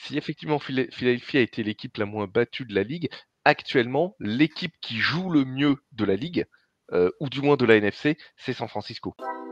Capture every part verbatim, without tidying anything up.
si effectivement Phila Philadelphie a été l'équipe la moins battue de la ligue, actuellement, l'équipe qui joue le mieux de la ligue, heu, ou du moins de la N F C, c'est San Francisco.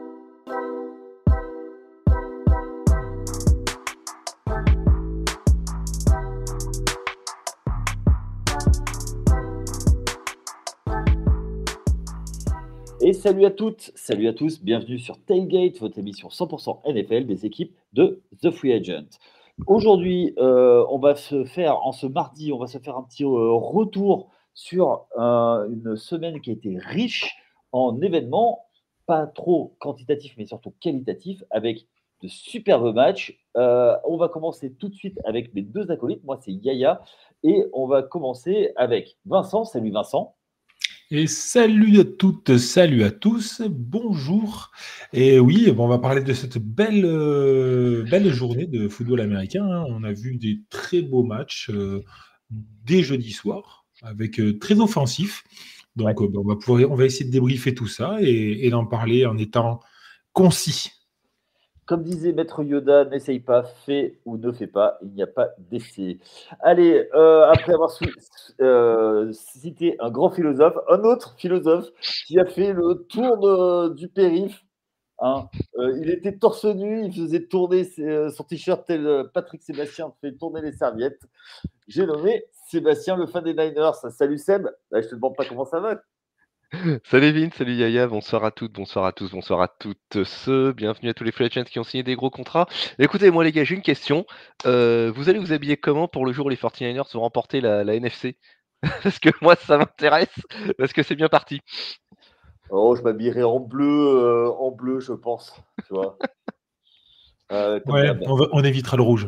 Et salut à toutes, salut à tous, bienvenue sur Tailgate, votre émission cent pour cent N F L des équipes de The Free Agent. Aujourd'hui, euh, on va se faire, en ce mardi, on va se faire un petit euh, retour sur euh, une semaine qui a été riche en événements, pas trop quantitatifs, mais surtout qualitatifs, avec de superbes matchs. Euh, on va commencer tout de suite avec mes deux acolytes. Moi, c'est Yaya, et on va commencer avec Vincent. Salut Vincent. Et salut à toutes, salut à tous, bonjour. Et oui, bon, on va parler de cette belle, euh, belle journée de football américain, hein. On a vu des très beaux matchs euh, dès jeudi soir, avec euh, très offensifs. Donc, Ouais. euh, bon, on va pouvoir, on va essayer de débriefer tout ça et, et d'en parler en étant concis. Comme disait Maître Yoda, n'essaye pas, fais ou ne fais pas, il n'y a pas d'essai. Allez, euh, après avoir sou- euh, cité un grand philosophe, un autre philosophe qui a fait le tour de- du périph', hein. Euh, il était torse nu, il faisait tourner ses- euh, son t-shirt tel euh, Patrick Sébastien fait tourner les serviettes. J'ai nommé Sébastien, le fan des Niners. Salut Seb. Là, je te demande pas comment ça va. Salut Vin, salut Yaya, bonsoir à toutes, bonsoir à tous, bonsoir à toutes ceux, bienvenue à tous les free agents qui ont signé des gros contrats. Écoutez, moi les gars, j'ai une question. Euh, vous allez vous habiller comment pour le jour où les forty-niners vont remporter la, la N F C? Parce que moi, ça m'intéresse, parce que c'est bien parti. Oh, je m'habillerai en bleu, euh, en bleu, je pense. Tu vois. Euh, comme Ouais, d'hab. on, va- on évitera le rouge.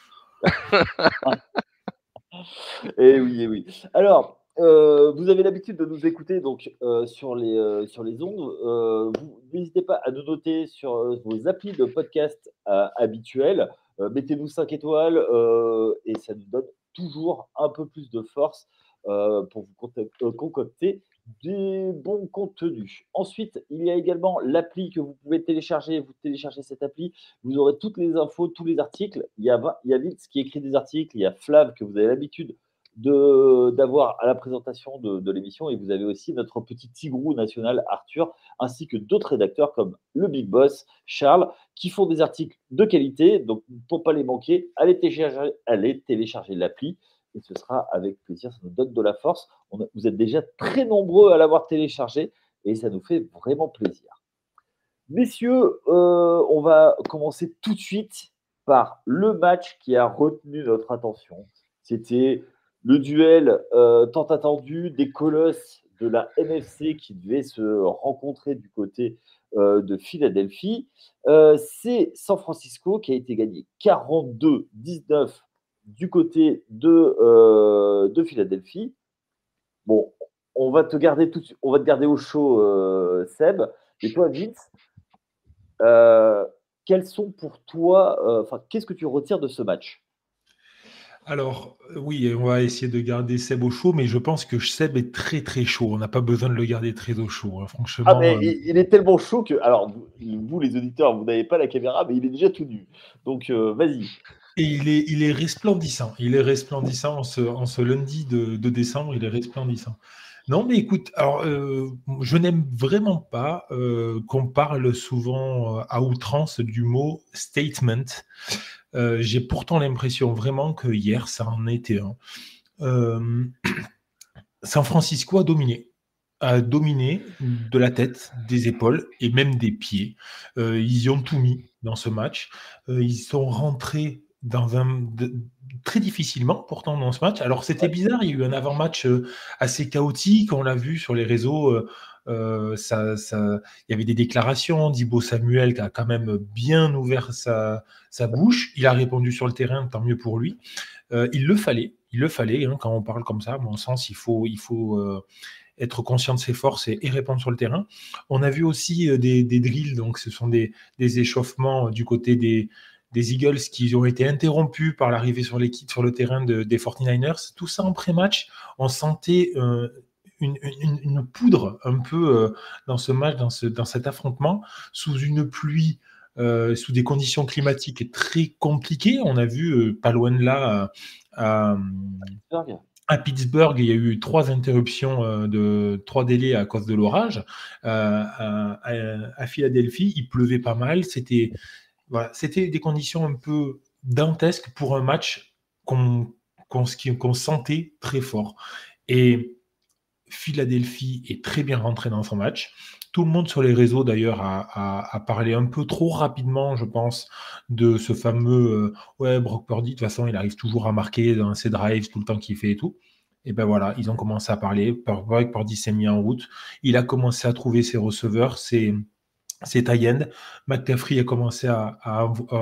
Eh oui, eh oui. Alors, euh, vous avez l'habitude de nous écouter donc euh, sur les euh, sur les ondes. Euh, vous n'hésitez pas à nous noter sur euh, vos applis de podcast euh, habituels. Euh, mettez-nous cinq étoiles euh, et ça nous donne toujours un peu plus de force euh, pour vous contact- euh, concocter des bons contenus. Ensuite, il y a également l'appli que vous pouvez télécharger. Vous téléchargez cette appli, vous aurez toutes les infos, tous les articles. Il y a, il y a Vince qui écrit des articles, il y a Flav que vous avez l'habitude de, d'avoir à la présentation de, de l'émission, et vous avez aussi notre petit tigrou national Arthur, ainsi que d'autres rédacteurs comme le Big Boss, Charles, qui font des articles de qualité. Donc, pour ne pas les manquer, allez télécharger, allez télécharger l'appli et ce sera avec plaisir, ça nous donne de la force. On a, vous êtes déjà très nombreux à l'avoir téléchargé et ça nous fait vraiment plaisir. Messieurs, euh, on va commencer tout de suite par le match qui a retenu notre attention. C'était le duel euh, tant attendu des colosses de la N F C qui devaient se rencontrer du côté euh, de Philadelphie. Euh, c'est San Francisco qui a été gagné quarante-deux dix-neuf du côté de, euh, de Philadelphie. Bon, on va te garder tout, on va te garder au chaud, euh, Seb. Et toi, Vince, euh, quels sont pour toi, euh, enfin, qu'est-ce que tu retires de ce match? Alors, euh, oui, on va essayer de garder Seb au chaud, mais je pense que Seb est très très chaud. On n'a pas besoin de le garder très au chaud, hein. Ah, Franchement, mais euh, il, il est tellement chaud que, alors, vous, vous, les auditeurs, vous n'avez pas la caméra, mais il est déjà tout nu. Donc, euh, vas-y. et il est, il est resplendissant. Il est resplendissant en ce, en ce lundi de, de décembre, il est resplendissant. Non, mais écoute, alors, euh, je n'aime vraiment pas euh, qu'on parle souvent euh, à outrance du mot statement. Euh, j'ai pourtant l'impression vraiment que hier, ça en était un. Euh, San Francisco a dominé. A dominé de la tête, des épaules et même des pieds. Euh, ils y ont tout mis dans ce match. Euh, ils sont rentrés dans un de, très difficilement pourtant dans ce match. Alors c'était Ouais. bizarre, il y a eu un avant-match euh, assez chaotique, on l'a vu sur les réseaux. Euh, euh, ça, ça, il y avait des déclarations. Deebo Samuel qui a quand même bien ouvert sa, sa bouche. Il a répondu sur le terrain, tant mieux pour lui. Euh, il le fallait, il le fallait. Hein, quand on parle comme ça, à mon sens, il faut, il faut euh, être conscient de ses forces et, et répondre sur le terrain. On a vu aussi euh, des, des drills, donc ce sont des, des échauffements du côté des, des Eagles qui ont été interrompus par l'arrivée sur l'équipe, sur le terrain de, des forty-niners. Tout ça en pré-match, on sentait euh, une, une, une poudre un peu euh, dans ce match, dans, ce, dans cet affrontement, sous une pluie euh, sous des conditions climatiques très compliquées. On a vu, euh, pas loin de là, à, à Pittsburgh, il y a eu trois interruptions euh, de trois délais à cause de l'orage. Euh, à, à, à Philadelphie, il pleuvait pas mal. C'était voilà, c'était des conditions un peu dantesques pour un match qu'on qu'on qu'on sentait très fort. Et Philadelphie est très bien rentré dans son match. Tout le monde sur les réseaux, d'ailleurs, a, a, a parlé un peu trop rapidement, je pense, de ce fameux euh, ouais, Brock Purdy, de toute façon, il arrive toujours à marquer dans ses drives tout le temps qu'il fait et tout. Et ben voilà, ils ont commencé à parler. Brock Purdy s'est mis en route. Il a commencé à trouver ses receveurs, ses, ses tie-ends. McCaffrey a commencé à, à,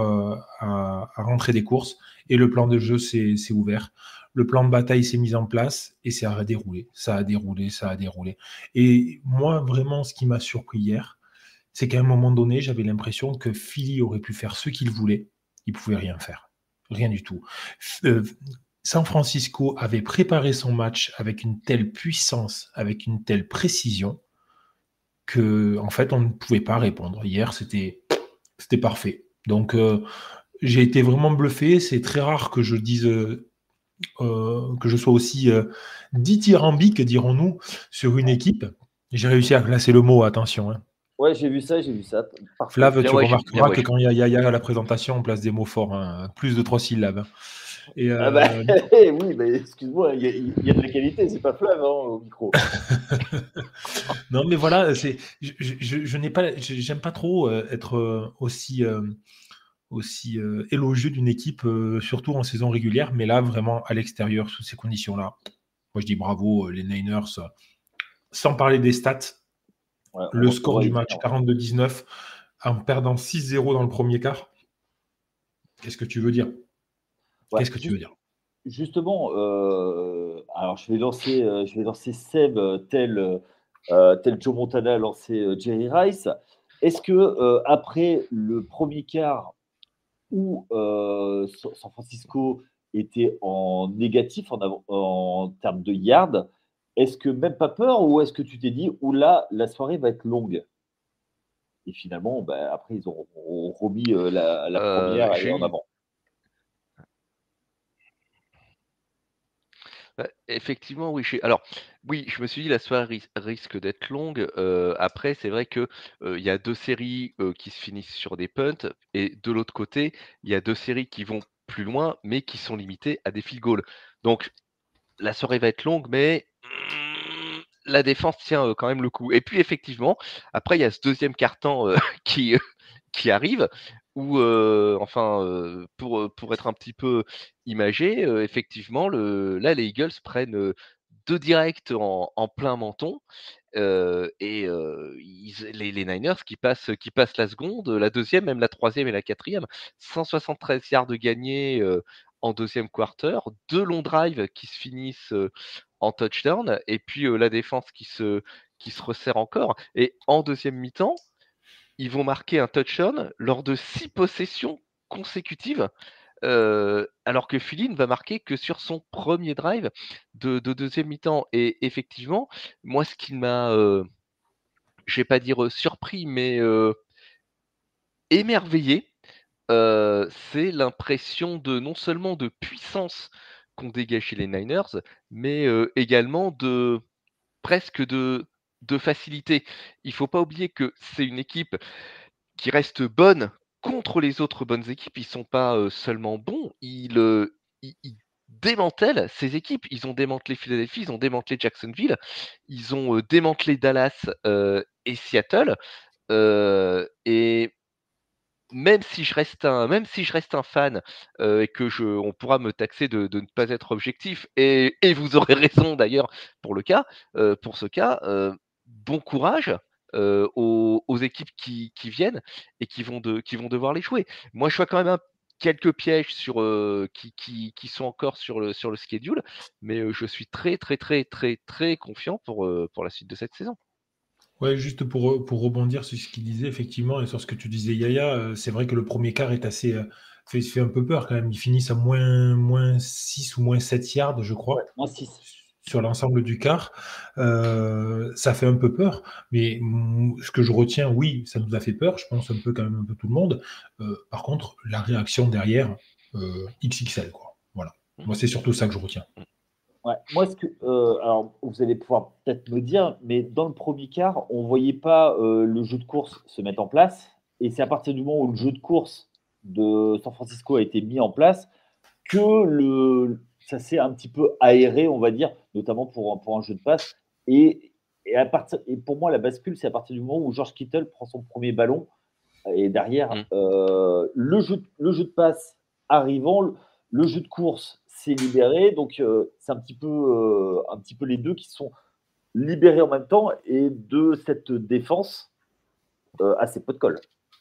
à, à rentrer des courses et le plan de jeu s'est ouvert. Le plan de bataille s'est mis en place et ça a déroulé, ça a déroulé, ça a déroulé. Et moi, vraiment, ce qui m'a surpris hier, c'est qu'à un moment donné, j'avais l'impression que Philly aurait pu faire ce qu'il voulait. Il ne pouvait rien faire. Rien du tout. Euh, San Francisco avait préparé son match avec une telle puissance, avec une telle précision, que en fait, on ne pouvait pas répondre. Hier, c'était c'était parfait. Donc, euh, j'ai été vraiment bluffé. C'est très rare que je dise... Euh, Euh, que je sois aussi euh, dithyrambique, dirons-nous, sur une équipe. J'ai réussi à placer le mot, attention. Hein. Ouais, j'ai vu ça, j'ai vu ça. Parfait. Flav, bien tu ouais, remarqueras que quand il y a Yaya à la présentation, on place des mots forts, hein, plus de trois syllabes. Hein. Et euh... ah bah, oui, mais excuse-moi, il y, y a de la qualité, c'est pas Flav hein, au micro. Non, mais voilà, c'est, je, je, je n'ai pas, j'aime pas trop euh, être aussi. Euh, aussi euh, élogieux d'une équipe, euh, surtout en saison régulière, mais là, vraiment, à l'extérieur, sous ces conditions-là, moi, je dis bravo, euh, les Niners, euh, sans parler des stats, ouais, le score du match, quarante-deux dix-neuf, en perdant six zéro dans le premier quart, qu'est-ce que tu veux dire ouais, Qu'est-ce que juste, tu veux dire Justement, euh, alors je vais lancer, euh, je vais lancer Seb tel, euh, tel Joe Montana a lancé euh, Jerry Rice. Est-ce que euh, après le premier quart où euh, San Francisco était en négatif en, en termes de yards, est-ce que même pas peur ou est-ce que tu t'es dit, ou là, la soirée va être longue? Et finalement, bah, après, ils ont, ont remis euh, la, la euh, première et en avant. Bah, effectivement, oui. Je... Alors, oui, je me suis dit la soirée ris risque d'être longue. Euh, après, c'est vrai que il euh, y a deux séries euh, qui se finissent sur des punts, et de l'autre côté, il y a deux séries qui vont plus loin, mais qui sont limitées à des field goals. Donc, la soirée va être longue, mais mmh, la défense tient euh, quand même le coup. Et puis, effectivement, après, il y a ce deuxième quart-temps euh, qui, qui arrive, où, euh, enfin, euh, pour, pour être un petit peu imagé, euh, effectivement, le, là, les Eagles prennent euh, deux directs en, en plein menton. Euh, et euh, ils, les, les Niners qui passent, qui passent la seconde, la deuxième, même la troisième et la quatrième. cent soixante-treize yards de gagnés euh, en deuxième quarter, deux longs drives qui se finissent euh, en touchdown, et puis euh, la défense qui se, qui se resserre encore. Et en deuxième mi-temps, ils vont marquer un touchdown lors de six possessions consécutives, euh, alors que Philly ne va marquer que sur son premier drive de, de deuxième mi-temps. Et effectivement, moi, ce qui m'a, euh, je vais pas dire euh, surpris, mais euh, émerveillé, euh, c'est l'impression de non seulement de puissance qu'ont dégagé les Niners, mais euh, également de presque de, de facilité. Il faut pas oublier que c'est une équipe qui reste bonne contre les autres bonnes équipes. Ils sont pas euh, seulement bons, ils, euh, ils, ils démantèlent ces équipes. Ils ont démantelé Philadelphie, ils ont démantelé Jacksonville, ils ont euh, démantelé Dallas euh, et Seattle. Euh, et même si je reste un, même si je reste un fan euh, et que je, on pourra me taxer de, de ne pas être objectif, et, et vous aurez raison d'ailleurs pour le cas, euh, pour ce cas, euh, bon courage euh, aux, aux équipes qui, qui viennent et qui vont, de, qui vont devoir les jouer. Moi, je vois quand même un, quelques pièges sur, euh, qui, qui, qui sont encore sur le, sur le schedule, mais euh, je suis très, très, très, très, très confiant pour, euh, pour la suite de cette saison. Ouais, juste pour, pour rebondir sur ce qu'il disait, effectivement, et sur ce que tu disais, Yaya, euh, c'est vrai que le premier quart est assez. Euh, fait, fait un peu peur quand même. Ils finissent à moins, moins six ou moins sept yards, je crois. Ouais, moins six. sur l'ensemble du quart, euh, ça fait un peu peur. Mais mm, ce que je retiens, oui, ça nous a fait peur. Je pense un peu quand même un peu tout le monde. Euh, par contre, la réaction derrière, euh, X X L, quoi. Voilà. Moi, c'est surtout ça que je retiens. Ouais. Moi, ce que, euh, alors, vous allez pouvoir peut-être me dire, mais dans le premier quart, on ne voyait pas euh, le jeu de course se mettre en place. Et c'est à partir du moment où le jeu de course de San Francisco a été mis en place que le, ça s'est un petit peu aéré, on va dire, notamment pour, pour un jeu de passe. Et, et, à partir, et pour moi, la bascule, c'est à partir du moment où George Kittle prend son premier ballon. Et derrière, Mm. euh, le, jeu, le jeu de passe arrivant, le, le jeu de course s'est libéré. Donc, euh, c'est un petit, peu, euh, un petit peu les deux qui sont libérés en même temps. Et de cette défense euh, à ses pots de colle.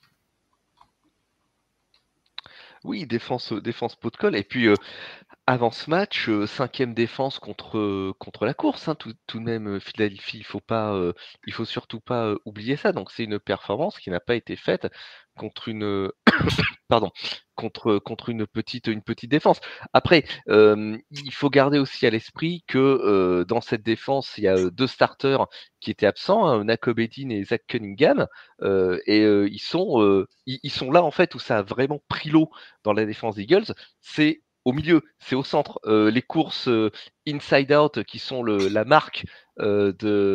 Oui, défense, défense pot de colle. Et puis, euh, avant ce match, euh, cinquième défense contre, euh, contre la course, hein, tout, tout de même, euh, Philadelphie, il faut pas, euh, il faut surtout pas euh, oublier ça. Donc, c'est une performance qui n'a pas été faite contre une, euh, pardon, contre, contre une petite, une petite défense. Après, euh, il faut garder aussi à l'esprit que euh, dans cette défense, il y a euh, deux starters qui étaient absents, hein, Nakobe Dean et Zach Cunningham, euh, et euh, ils sont, euh, ils, ils sont là en fait où ça a vraiment pris l'eau dans la défense des Eagles. C'est au milieu, c'est au centre. Euh, les courses euh, inside out qui sont le, la marque euh,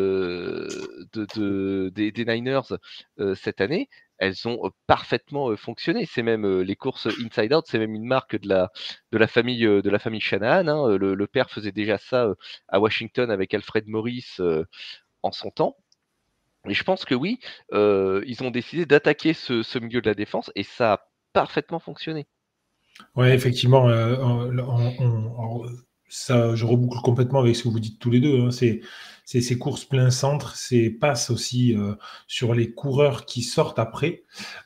de, de, de- des, des Niners euh, cette année, elles ont euh, parfaitement euh, fonctionné. C'est même euh, les courses inside out, c'est même une marque de la, de la famille euh, de la famille Shanahan, hein. Le, le père faisait déjà ça euh, à Washington avec Alfred Morris euh, en son temps. Et je pense que oui, euh, ils ont décidé d'attaquer ce, ce milieu de la défense et ça a parfaitement fonctionné. Ouais, effectivement, euh, on- on- on- ça, je reboucle complètement avec ce que vous dites tous les deux, hein. C'est, c'est ces courses plein centre, ces passes aussi euh, sur les coureurs qui sortent après,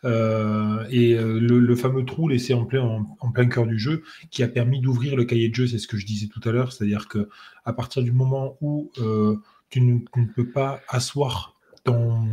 euh, et euh, le, le fameux trou laissé en plein, en, en plein cœur du jeu qui a permis d'ouvrir le cahier de jeu, c'est ce que je disais tout à l'heure, c'est-à-dire que à partir du moment où euh, tu ne, tu ne peux pas asseoir ton,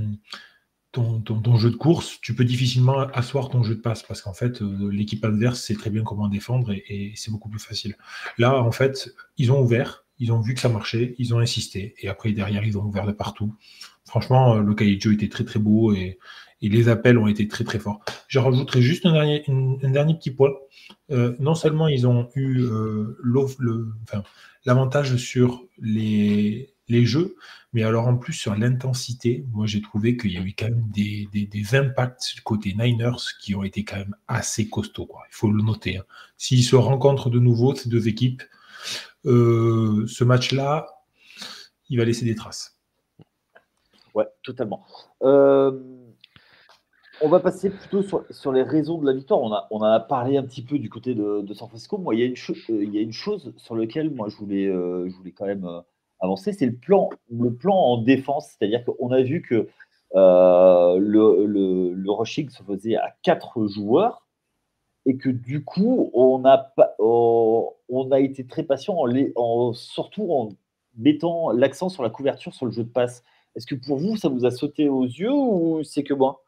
ton, ton, ton jeu de course, tu peux difficilement asseoir ton jeu de passe parce qu'en fait, euh, l'équipe adverse sait très bien comment défendre et, et c'est beaucoup plus facile. Là, en fait, ils ont ouvert, ils ont vu que ça marchait, ils ont insisté et après, derrière, ils ont ouvert de partout. Franchement, euh, le cahier de jeu était très très beau et, et les appels ont été très très forts. Je rajouterai juste un dernier, une- un dernier petit point. Euh, non seulement ils ont eu euh, l'off- le, enfin, l'avantage sur les, les jeux, mais alors en plus sur l'intensité, moi j'ai trouvé qu'il y a eu quand même des, des, des impacts côté Niners qui ont été quand même assez costauds, quoi. Il faut le noter, hein. S'ils se rencontrent de nouveau, ces deux équipes, euh, ce match-là, il va laisser des traces. Ouais, totalement. Euh, on va passer plutôt sur, sur les raisons de la victoire. On a, on a parlé un petit peu du côté de, de San Francisco. Moi, il y, a une cho- euh, il y a une chose sur laquelle moi, je voulais, euh, je voulais quand même euh, avancer, c'est le plan, le plan en défense. C'est-à-dire qu'on a vu que euh, le, le, le rushing se faisait à quatre joueurs et que du coup, on a, pas- on, on a été très patient, en les- en, surtout en mettant l'accent sur la couverture sur le jeu de passe. Est-ce que pour vous, ça vous a sauté aux yeux ou c'est que moi?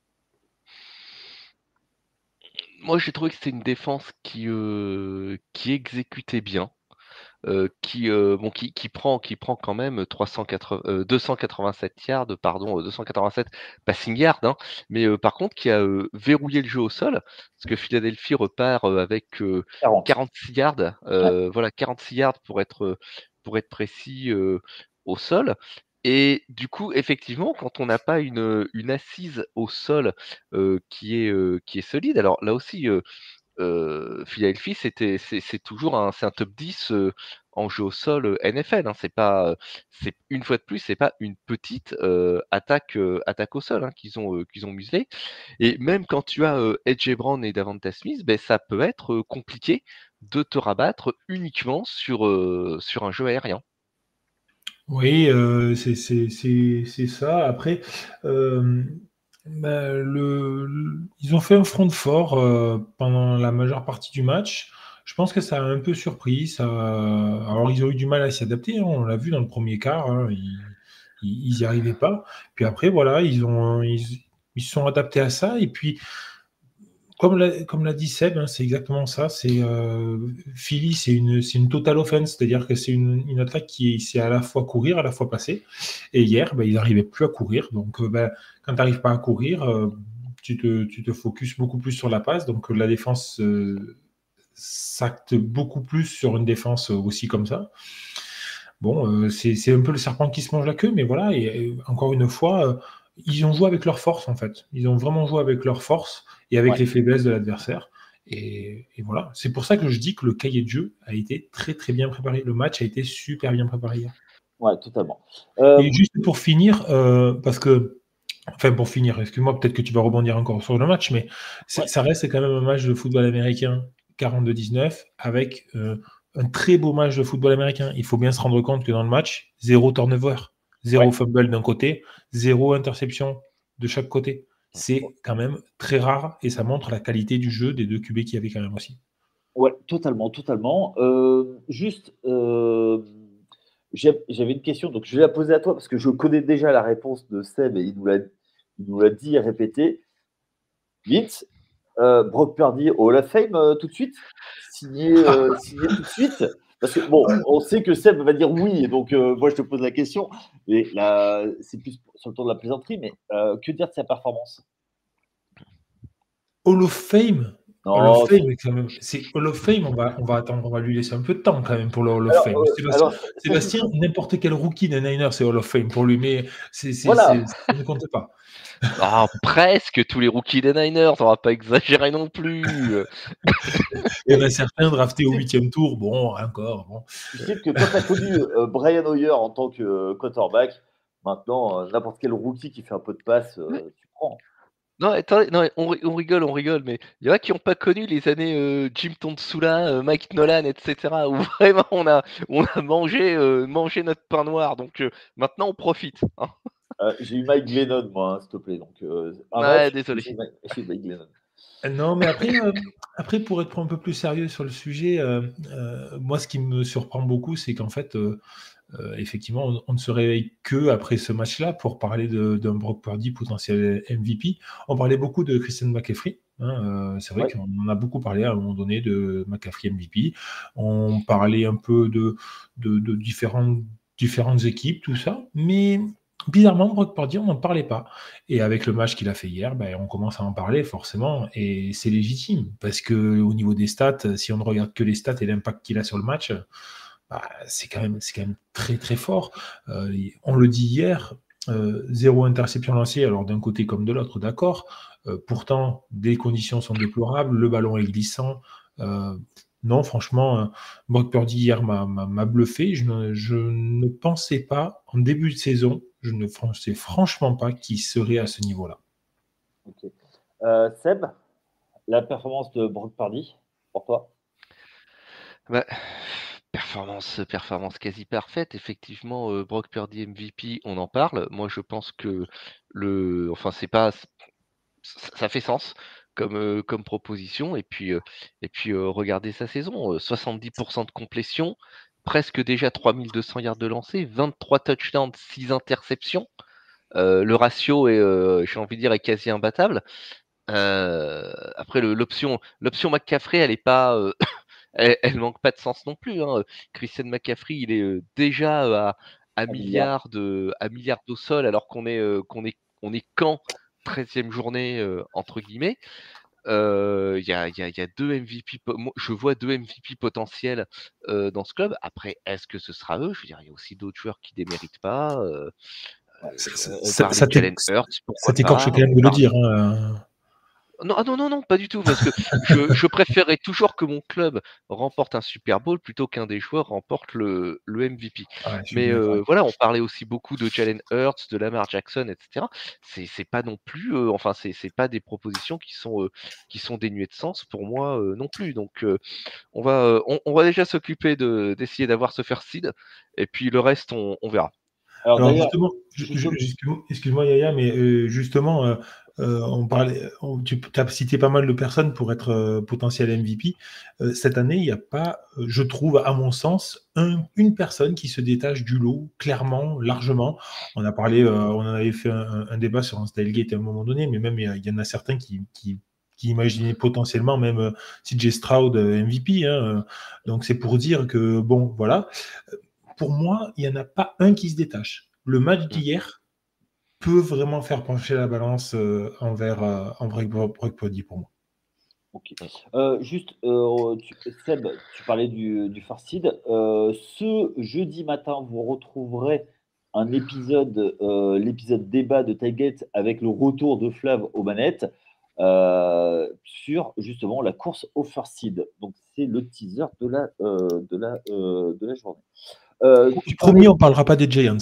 Moi, j'ai trouvé que c'était une défense qui, euh, qui exécutait bien, euh, qui, euh, bon, qui, qui prend, qui prend quand même trois cent quatre-vingts, euh, deux cent quatre-vingt-sept yards, pardon, euh, deux cent quatre-vingt-sept passing yards, hein, mais euh, par contre qui a euh, verrouillé le jeu au sol, parce que Philadelphie repart euh, avec euh, quarante. quarante-six yards, Ouais. euh, voilà, quarante-six yards pour être, euh, pour être précis euh, au sol. Et du coup, effectivement, quand on n'a pas une, une assise au sol euh, qui est, euh, qui est solide, alors là aussi, euh, Heu, Philadelphie, c'était c'est c'est toujours un c'est un top dix heu, en jeu au sol, heu, N F L, hein. C'est pas, heu, c'est une fois de plus, c'est pas une petite, heu, attaque, heu, attaque au sol, hein, qu'ils ont, heu, qu'ils ont muselé et même quand tu as, heu, A J Brown et Davante Smith, beh, ça peut être, heu, compliqué de te rabattre uniquement sur, heu, sur un jeu aérien. Oui, euh, c'est c'est- c'est- c'est ça. Après, euh, bah, le, le- ils ont fait un front fort euh, pendant la majeure partie du match. Je pense que ça a un peu surpris. Ça... Alors, ils ont eu du mal à s'y adapter, hein. On l'a vu dans le premier quart, hein. Ils, ils, ils y arrivaient pas. Puis après, voilà, ils ont, ils, ils se sont adaptés à ça. Et puis, comme l'a, comme l'a dit Seb, hein, c'est exactement ça. C'est euh, Philly, c'est une, c'est une total offense, c'est-à-dire que c'est une, une attaque qui sait à la fois courir, à la fois passer. Et hier, ben, ils n'arrivaient plus à courir. Donc, euh, ben, quand tu n'arrives pas à courir, euh, tu te, tu te focuses beaucoup plus sur la passe. Donc, la défense euh, s'acte beaucoup plus sur une défense aussi comme ça. Bon, euh, c'est, c'est un peu le serpent qui se mange la queue, mais voilà. Et, et encore une fois, euh, ils ont joué avec leur force, en fait. Ils ont vraiment joué avec leur force et avec Ouais. les faiblesses de l'adversaire. Et, et voilà. C'est pour ça que je dis que le cahier de jeu a été très, très bien préparé. Le match a été super bien préparé hier. Ouais, totalement. Euh, Et juste pour finir, euh, parce que, enfin pour finir, excuse-moi, peut-être que tu vas rebondir encore sur le match, mais c'est- Ouais. ça reste quand même un match de football américain quarante-deux dix-neuf avec euh, un très beau match de football américain. Il faut bien se rendre compte que dans le match, zéro turnover, zéro Ouais. fumble d'un côté, zéro interception de chaque côté. C'est quand même très rare et ça montre la qualité du jeu des deux Q B qu'il y avait quand même aussi. Ouais, totalement, totalement. Euh, juste, euh, j'ai- j'avais une question, donc je vais la poser à toi parce que je connais déjà la réponse de Seb et il nous l'a, il nous l'a dit et répété. Vince, euh, Brock Purdy au Hall of Fame euh, tout de suite? Signé, euh, signé tout de suite? Parce que bon, on sait que Seb va dire oui, donc euh, moi je te pose la question. Et là, c'est plus sur le tour de la plaisanterie, mais euh, que dire de sa performance? Hall of Fame, Hall of Non, Fame, c'est- quand même. C'est Hall of Fame, on va, on va attendre, on va lui laisser un peu de temps quand même pour le Hall of alors, Fame. euh, Sébastien, alors, sachez Sébastien, que n'importe quel rookie des Niners, c'est Hall of Fame pour lui, mais c'est, c'est, voilà. c'est- ça ne compte pas. Ah, presque tous les rookies des Niners, on va pas exagérer non plus. euh. Il y en a certains draftés au huitième tour, bon, encore, bon. Tu sais que quand tu as connu euh, Brian Hoyer en tant que euh, quarterback, maintenant, euh, n'importe quel rookie qui fait un peu de passe, Ouais. euh, tu prends. Non, attendez, non, on, ri- on rigole, on rigole, mais il y en a qui n'ont pas connu les années euh, Jim Tonsula, euh, Mike Nolan, et cetera, où vraiment on a, on a mangé, euh, mangé notre pain noir. Donc euh, maintenant on profite, hein. Euh, j'ai eu Mike Glennon, moi, hein, s'il te plaît. Donc, euh, un Ouais, match, désolé. j'ai eu Mike, j'ai eu Mike Glennon. Non, mais après, euh, après, pour être un peu plus sérieux sur le sujet, euh, euh, moi, ce qui me surprend beaucoup, c'est qu'en fait, euh, euh, effectivement, on, on ne se réveille que après ce match-là pour parler de- d'un Brock Purdy potentiel M V P. On parlait beaucoup de Christian McCaffrey, hein, euh, c'est vrai Ouais. qu'on en a beaucoup parlé à un moment donné de McCaffrey M V P. On parlait un peu de, de, de différentes, différentes équipes, tout ça, mais bizarrement, Brock Purdy, on n'en parlait pas. Et avec le match qu'il a fait hier, ben, on commence à en parler forcément, et c'est légitime, parce que au niveau des stats, si on ne regarde que les stats et l'impact qu'il a sur le match, bah, c'est quand même, c'est quand même très très fort. Euh, on le dit hier, euh, zéro interception lancée, alors d'un côté comme de l'autre, d'accord. Euh, pourtant, des conditions sont déplorables, le ballon est glissant. Euh, non, franchement, euh, Brock Purdy hier m'a, m'a, m'a bluffé. Je ne, je ne pensais pas, en début de saison, je ne pensais franchement pas qu'il serait à ce niveau-là. Ok. Euh, Seb, la performance de Brock Purdy, pour toi? Bah, performance, performance quasi parfaite. Effectivement, euh, Brock Purdy M V P, on en parle. Moi, je pense que le, enfin, c'est pas, ça, ça fait sens comme, euh, comme proposition. Et puis, euh, et puis euh, regardez sa saison, euh, soixante-dix pour cent de complétion, presque déjà trois mille deux cents yards de lancer, vingt-trois touchdowns, six interceptions. Euh, le ratio est, euh, j'ai envie de dire, est quasi imbattable. Euh, après, le- l'option, l'option McCaffrey, elle est pas, euh, elle, elle manque pas de sens non plus, hein. Christian McCaffrey, il est euh, déjà euh, à, à Un milliard. milliards de, à milliards au sol, alors qu'on est, euh, qu'on est, on est quand treizième journée euh, entre guillemets. Euh, Il y a, il y a- il y a deux M V P, po- moi, je vois deux M V P potentiels euh, dans ce club. Après, est-ce que ce sera eux? Je veux dire, il y a aussi d'autres joueurs qui déméritent pas. euh, Ça, je- ça, on, on ça, parlait ça de t'é- Jalen Hurts, ça pourquoi t'écorche pas? quand même On de le parle. dire, hein. Non, ah non, non, non, pas du tout, parce que je, je préférerais toujours que mon club remporte un Super Bowl plutôt qu'un des joueurs remporte le, le M V P. Ouais, je suis Mais bien d'accord. euh, voilà, on parlait aussi beaucoup de Jalen Hurts, de Lamar Jackson, et cetera. C'est, c'est pas non plus, euh, enfin, c'est, c'est pas des propositions qui sont, euh, qui sont dénuées de sens pour moi euh, non plus. Donc, euh, on va, euh, on, on va déjà s'occuper de, d'essayer d'avoir ce first seed, et puis le reste, on, on verra. Alors Alors d'ailleurs, justement, ju- ju- justement, justement- excuse-moi Yaya, mais euh, justement, euh, euh, on parlait, on- tu as cité pas mal de personnes pour être euh, potentiel M V P. Euh, cette année, il n'y a pas, euh, je trouve, à mon sens, un- une personne qui se détache du lot, clairement, largement. On a parlé, euh, on en avait fait un, un- un débat sur un Stylegate à un moment donné, mais même il y, a- il y en a certains qui, qui, qui qui imaginait potentiellement même euh, C J Stroud euh, M V P. Hein. Donc c'est pour dire que, bon, voilà. Pour moi, il n'y en a pas un qui se détache. Le match d'hier peut vraiment faire pencher la balance euh, envers, euh, envers Brock Purdy pour moi. Ok. Euh, juste, euh, tu- Seb, tu parlais du, du First Seed. Euh, ce jeudi matin, vous retrouverez un épisode, euh, l'épisode débat de Tailgate avec le retour de Flav aux manettes euh, sur justement la course au First Seed. Donc, c'est le teaser de la, euh, de la, euh, de la journée. Euh, tu Promis, parlais- on ne parlera pas des Giants.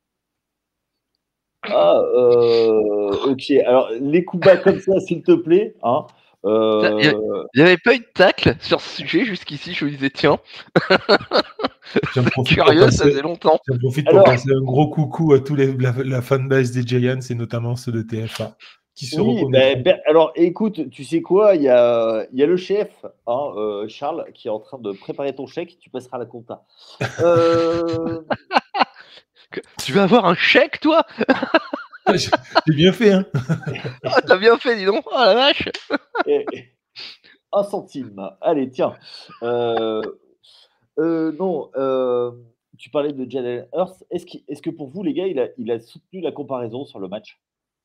Ah, euh, ok. Alors, les coups bas comme ça, s'il te plaît. Hein. Il n'y Euh, avait pas eu de tacle sur ce sujet jusqu'ici, je me disais tiens, J'en c'est profite pour curieux, ça passer, faisait longtemps. j'en profite Alors- pour passer un gros coucou à tous les, la, la fanbase des Giants et notamment ceux de T F A qui se Oui, reconnaîtront. ben, ben, alors écoute, tu sais quoi, il y a, il y a le chef, hein, euh, Charles, qui est en train de préparer ton chèque, tu passeras à la compta. Euh, Que- Tu vas avoir un chèque, toi? J'ai j'ai bien fait, hein. Ah, t'as bien fait, dis donc. Oh la vache. et- un centime. Allez, tiens. Euh, euh, non, euh, tu parlais de Jalen Hurts. Est-ce qu'il- est-ce que pour vous, les gars, il a, il a soutenu la comparaison sur le match?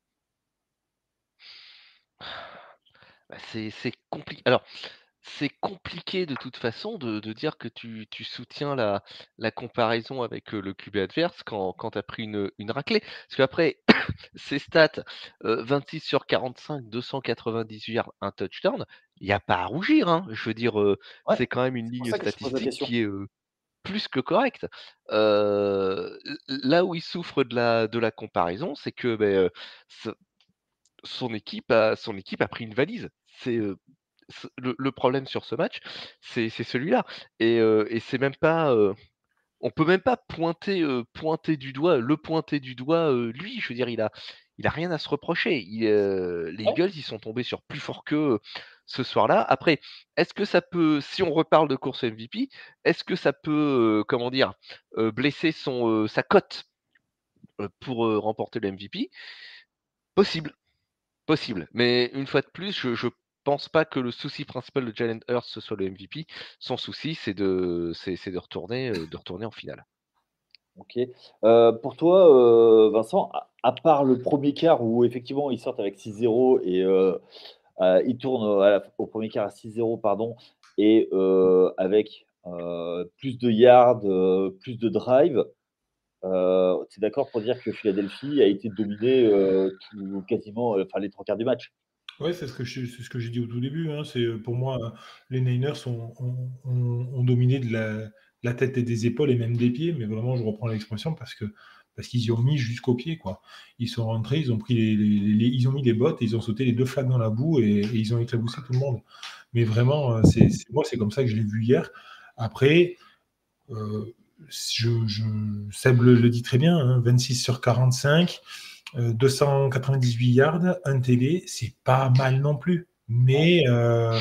Bah, c'est c'est compliqué. Alors, c'est compliqué de toute façon de, de dire que tu, tu soutiens la, la comparaison avec euh, le Q B adverse quand, quand tu as pris une, une raclée. Parce qu'après, ces stats, euh, vingt-six sur quarante-cinq, deux cent quatre-vingt-dix-huit yards, un touchdown, il n'y a pas à rougir. Hein. Je veux dire, euh, Ouais, c'est quand même une c'est pour ligne ça que je pose la statistique question. qui est euh, plus que correcte. Euh, là où il souffre de la, de la comparaison, c'est que ben, euh, ce- son équipe a, son équipe a pris une valise. C'est euh, ce- le, le problème sur ce match, c'est c'est celui-là. Et, euh, et c'est même pas. euh, on peut même pas pointer, euh, pointer du doigt, le pointer du doigt, euh, lui. Je veux dire, il a, il a rien à se reprocher. Il, euh, les Ouais. Eagles, ils sont tombés sur plus fort qu'eux ce soir-là. Après, est-ce que ça peut, si on reparle de course M V P, est-ce que ça peut, euh, comment dire, euh, blesser son, euh, sa cote euh, pour euh, remporter le M V P? Possible. Possible, mais une fois de plus, je je pense pas que le souci principal de Jalen Hurts, ce soit le M V P. Son souci, c'est de c'est c'est de retourner, heu, de retourner en finale. Ok. Euh, pour toi, euh, Vincent, à, à part le premier quart où effectivement ils sortent avec six zéro et euh, euh, ils tournent à la- au premier quart à six zéro, pardon, et euh, avec euh, plus de yards, euh, plus de drive, euh, tu es d'accord pour dire que Philadelphie a été dominée euh, tout- quasiment, euh, enfin les trois quarts du match? Ouais, c'est ce que je- c'est ce que j'ai dit au tout début. Hein. C'est euh, pour moi, euh, les Niners ont, ont- ont- ont dominé de la, la tête et des épaules et même des pieds, mais vraiment, je reprends l'expression parce que parce qu'ils y ont mis jusqu'aux pieds, quoi. Ils sont rentrés, ils ont pris les, les- les- ils ont mis les bottes, et ils ont sauté les deux flaques dans la boue et, et ils ont éclaboussé tout le monde. Mais vraiment, euh, c'est c'est- moi, c'est comme ça que je l'ai vu hier. Après, euh, je, je, Seb le, le dit très bien, hein, vingt-six sur quarante-cinq. Euh, deux cent quatre-vingt-dix-huit yards, un T D, c'est pas mal non plus. Mais euh,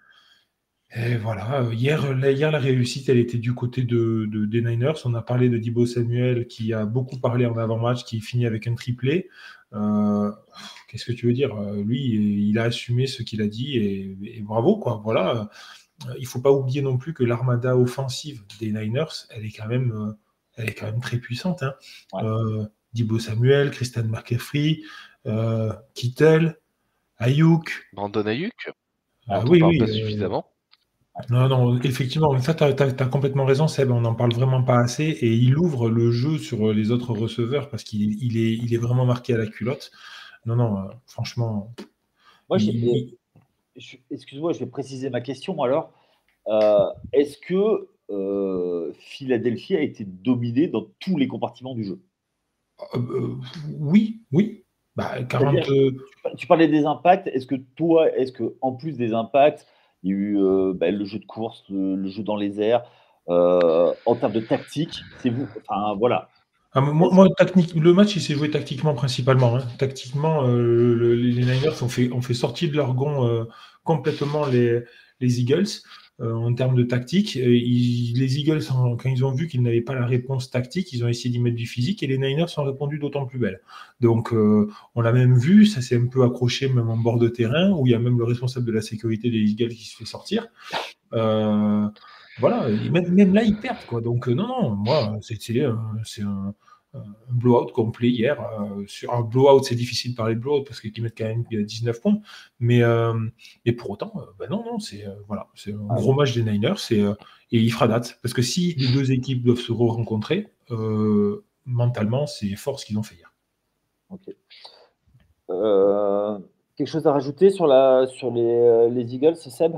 et voilà, hier la, hier, la réussite, elle était du côté de, de- des Niners. On a parlé de Deebo Samuel qui a beaucoup parlé en avant-match, qui finit avec un triplé. Euh, Qu'est-ce que tu veux dire? Lui, il a assumé ce qu'il a dit et, et bravo, quoi. Voilà. Il faut pas oublier non plus que l'armada offensive des Niners, elle est quand même, euh, elle est quand même très puissante. Hein. Ouais. Euh, Deebo Samuel, Christian McCaffrey, euh, Kittle, Ayuk. Brandon Ayuk, Ah dont on oui, parle oui. pas euh, suffisamment. non, non, effectivement, mais ça, tu as, complètement raison, Seb, on n'en parle vraiment pas assez, et il ouvre le jeu sur les autres receveurs parce qu'il il est, il est vraiment marqué à la culotte. Non, non, euh, franchement, Moi, il, j'ai- euh, il- je- excuse-moi, je vais préciser ma question alors. Euh, est-ce que euh, Philadelphie a été dominée dans tous les compartiments du jeu? euh, euh, oui, oui, bah, quarante, C'est-à-dire, euh, tu tu parlais des impacts. Est-ce que toi, est-ce que en plus des impacts, il y a eu euh, bah, le jeu de course, le, le jeu dans les airs, euh, en termes de tactique, c'est vous. Enfin voilà. ah, moi, Est-ce- moi, tactique, le match, il s'est joué tactiquement principalement. Hein. Tactiquement, euh, le- les Niners ont fait, ont fait sortir de leur gond euh, complètement les, les Eagles. euh, en termes de tactique. Euh, ils- les Eagles, en- quand ils ont vu qu'ils n'avaient pas la réponse tactique, ils ont essayé d'y mettre du physique et les Niners ont répondu d'autant plus belle. Donc, euh, on l'a même vu, ça s'est un peu accroché même en bord de terrain, où il y a même le responsable de la sécurité des Eagles qui se fait sortir. Euh, voilà, et même, même là, ils perdent, quoi. Donc, euh, non, non, moi, c'est c'est, euh, c'est un, un blowout complet hier. Euh, sur un blowout, c'est difficile de parler de blowout parce qu'ils mettent quand même dix-neuf points. Mais, euh, mais pour autant, euh, ben non, non, c'est euh, voilà, c'est un gros match des Niners c'est, euh, et il fera date. Parce que si les deux équipes doivent se rencontrer, euh, mentalement, c'est fort ce qu'ils ont fait hier. Ok. Euh, quelque chose à rajouter sur, la, sur les, les Eagles, Seb?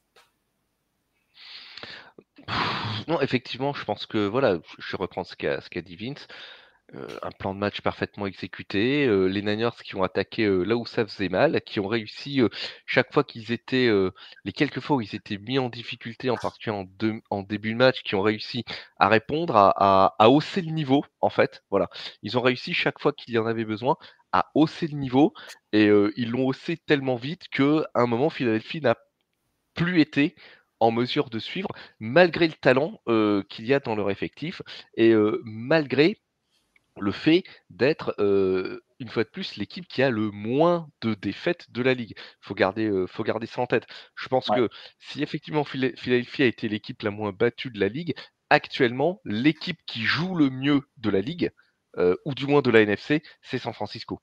Pff, Non, effectivement, je pense que voilà, je reprends ce qu'a ce qu'a dit Vince. Euh, un plan de match parfaitement exécuté. Euh, les Niners qui ont attaqué euh, là où ça faisait mal, qui ont réussi euh, chaque fois qu'ils étaient, euh, les quelques fois où ils étaient mis en difficulté, en particulier en, deux- en début de match, qui ont réussi à répondre, à, à- à hausser le niveau, en fait. Voilà. Ils ont réussi chaque fois qu'il y en avait besoin à hausser le niveau et euh, ils l'ont haussé tellement vite que à un moment, Philadelphie n'a plus été en mesure de suivre, malgré le talent euh, qu'il y a dans leur effectif et euh, malgré le fait d'être, heu, une fois de plus, l'équipe qui a le moins de défaites de la ligue. Faut garder, heu, faut garder ça en tête. Je pense Ouais. que si effectivement Phila Philadelphie a été l'équipe la moins battue de la ligue, actuellement, l'équipe qui joue le mieux de la ligue, heu, ou du moins de la N F C, c'est San Francisco.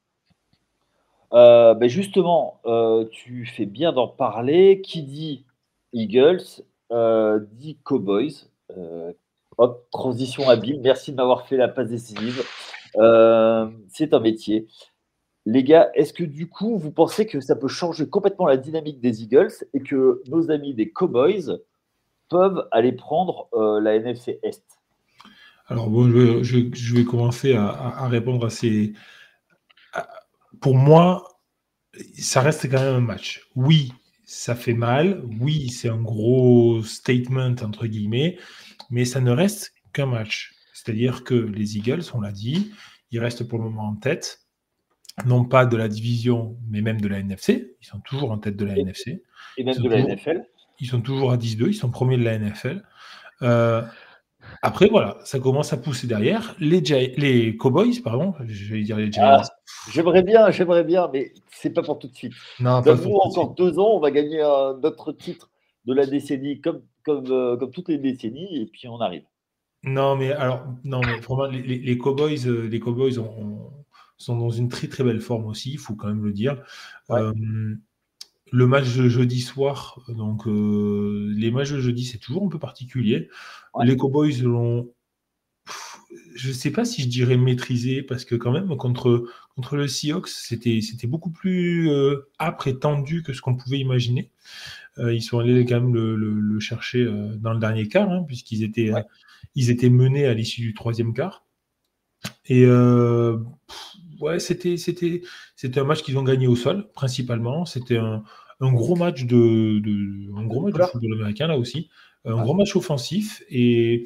Euh, ben justement, euh, tu fais bien d'en parler. Qui dit Eagles euh, dit Cowboys. Euh, hop, transition habile. Merci de m'avoir fait la passe décisive. Euh, c'est un métier. Les gars, est-ce que du coup, vous pensez que ça peut changer complètement la dynamique des Eagles et que nos amis des Cowboys peuvent aller prendre euh, la N F C Est? Alors, bon, je, je- je vais commencer à, à- à répondre à ces. à- Pour moi, ça reste quand même un match. Oui, ça fait mal. Oui, c'est un gros statement, entre guillemets, mais ça ne reste qu'un match. C'est-à-dire que les Eagles, on l'a dit, ils restent pour le moment en tête, non pas de la division, mais même de la N F C. Ils sont toujours en tête de la Et, N F C. et Ils même sont de la toujours, N F L? ils sont toujours à dix deux, ils sont premiers de la N F L. Euh, Après, voilà, ça commence à pousser derrière. Les, Gi- les Cowboys, pardon, je vais dire les Giants. Ah, j'aimerais bien, j'aimerais bien, mais c'est pas pour tout de suite. Non, pas pour Donne-nous tout de suite. encore deux ans, on va gagner un autre titre de la décennie comme, comme, euh, comme toutes les décennies, et puis on arrive. Non, mais alors, non, mais vraiment, les, les- les Cowboys, euh, les Cowboys ont- ont- sont dans une très très belle forme aussi, il faut quand même le dire. Ouais, Euh, le match de jeudi soir, donc euh, les matchs de jeudi, c'est toujours un peu particulier. ouais, Les Cowboys l'ont, pff, je ne sais pas si je dirais maîtrisé, parce que quand même, contre, contre le Seahawks, c'était c'était beaucoup plus euh, âpre et tendu que ce qu'on pouvait imaginer. Euh, ils sont allés quand même le, le- le chercher euh, dans le dernier quart, hein, puisqu'ils étaient, euh, ouais. ils étaient menés à l'issue du troisième quart. Et euh, pff, ouais, c'était, c'était, c'était un match qu'ils ont gagné au sol, principalement. C'était un, un gros match de, de- un gros De match de couleur? football américain, là aussi. Un Ouais, gros match offensif. Et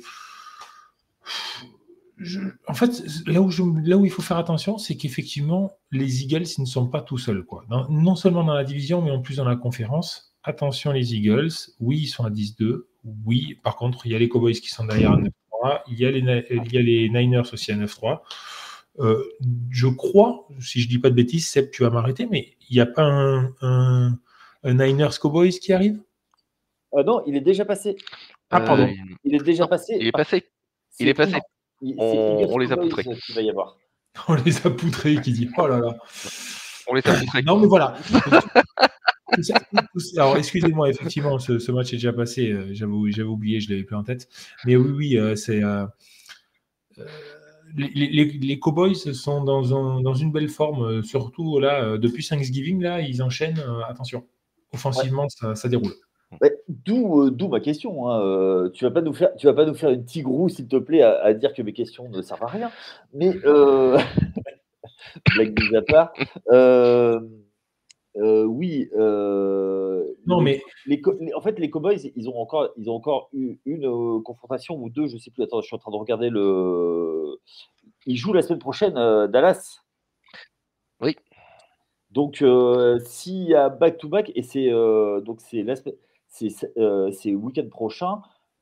je- en fait, là où, je, là où il faut faire attention, c'est qu'effectivement, les Eagles, ils ne sont pas tout seuls, quoi. Dans- non seulement dans la division, mais en plus dans la conférence. Attention, les Eagles. Oui, ils sont à dix deux. Oui, par contre, il y a les Cowboys qui sont derrière à neuf trois. Il y a les, Ni- il y a les Niners aussi à neuf trois. Euh, je crois, si je dis pas de bêtises, Seb, tu vas m'arrêter, mais il n'y a pas un, un, un Niners Cowboys qui arrive? Euh, non, il est déjà passé. Ah, Heu, pardon. il Il est déjà non, passé. il est Par- passé, il est C'est passé. non, il- c'est On Eagles on les a Cowboys poutrés. qu'il va y avoir. On les a poutrés qui dit oh là là. On les a poutrés. Non, mais voilà. Tout ça- tout ça- Alors, excusez-moi, effectivement, ce, ce match est déjà passé. euh, J'avais j'avais oublié, je l'avais plus en tête. Mais oui, oui, euh, c'est. euh, euh, les, les- les Cowboys sont dans, un- dans une belle forme, euh, surtout là, euh, depuis Thanksgiving, là, ils enchaînent. euh, attention, Ouais. offensivement, ça, ça déroule. Ouais, d'où, euh, d'où ma question, hein. Euh, tu vas pas nous faire, tu vas pas nous faire une tigrou, s'il te plaît, à, à dire que mes questions ne servent à rien. Mais euh, blague mise à part, euh, euh, oui, euh, Non, les, mais les co- les- en fait, les Cowboys, ils ont encore, ils ont encore eu une euh, confrontation ou deux, je sais plus. Attends, je suis en train de regarder le. Ils jouent la semaine prochaine, euh, Dallas. Oui, Donc, euh, s'il y a back-to-back, et c'est euh, donc c'est la semaine- ces, euh, ces week-ends prochains,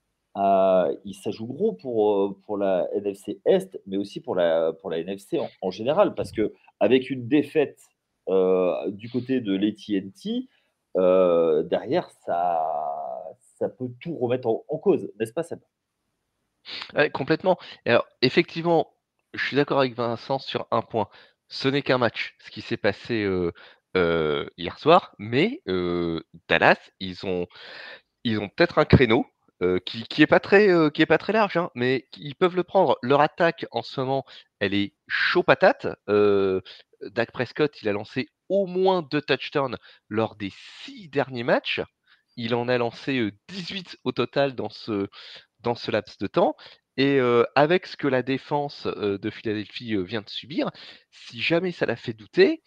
euh, il- ça joue gros pour, euh, pour la N F C Est, mais aussi pour la, pour la N F C en, en général, parce que avec une défaite euh, du côté de l'A T and T, euh, derrière, ça, ça peut tout remettre en, en cause, n'est-ce pas, Seb? Ouais, complètement. Et alors, effectivement, je suis d'accord avec Vincent sur un point. Ce n'est qu'un match, ce qui s'est passé euh, euh, hier soir, mais euh, Dallas, ils ont, ils ont peut-être un créneau euh, qui, qui est pas très, euh, qui est pas très large, hein, mais ils peuvent le prendre. Leur attaque en ce moment, elle est chaud patate. Euh, Dak Prescott, il a lancé au moins deux touchdowns lors des six derniers matchs. Il en a lancé euh, dix-huit au total dans ce, dans ce laps de temps. Et euh, avec ce que la défense euh, de Philadelphie euh, vient de subir, si jamais ça la fait douter,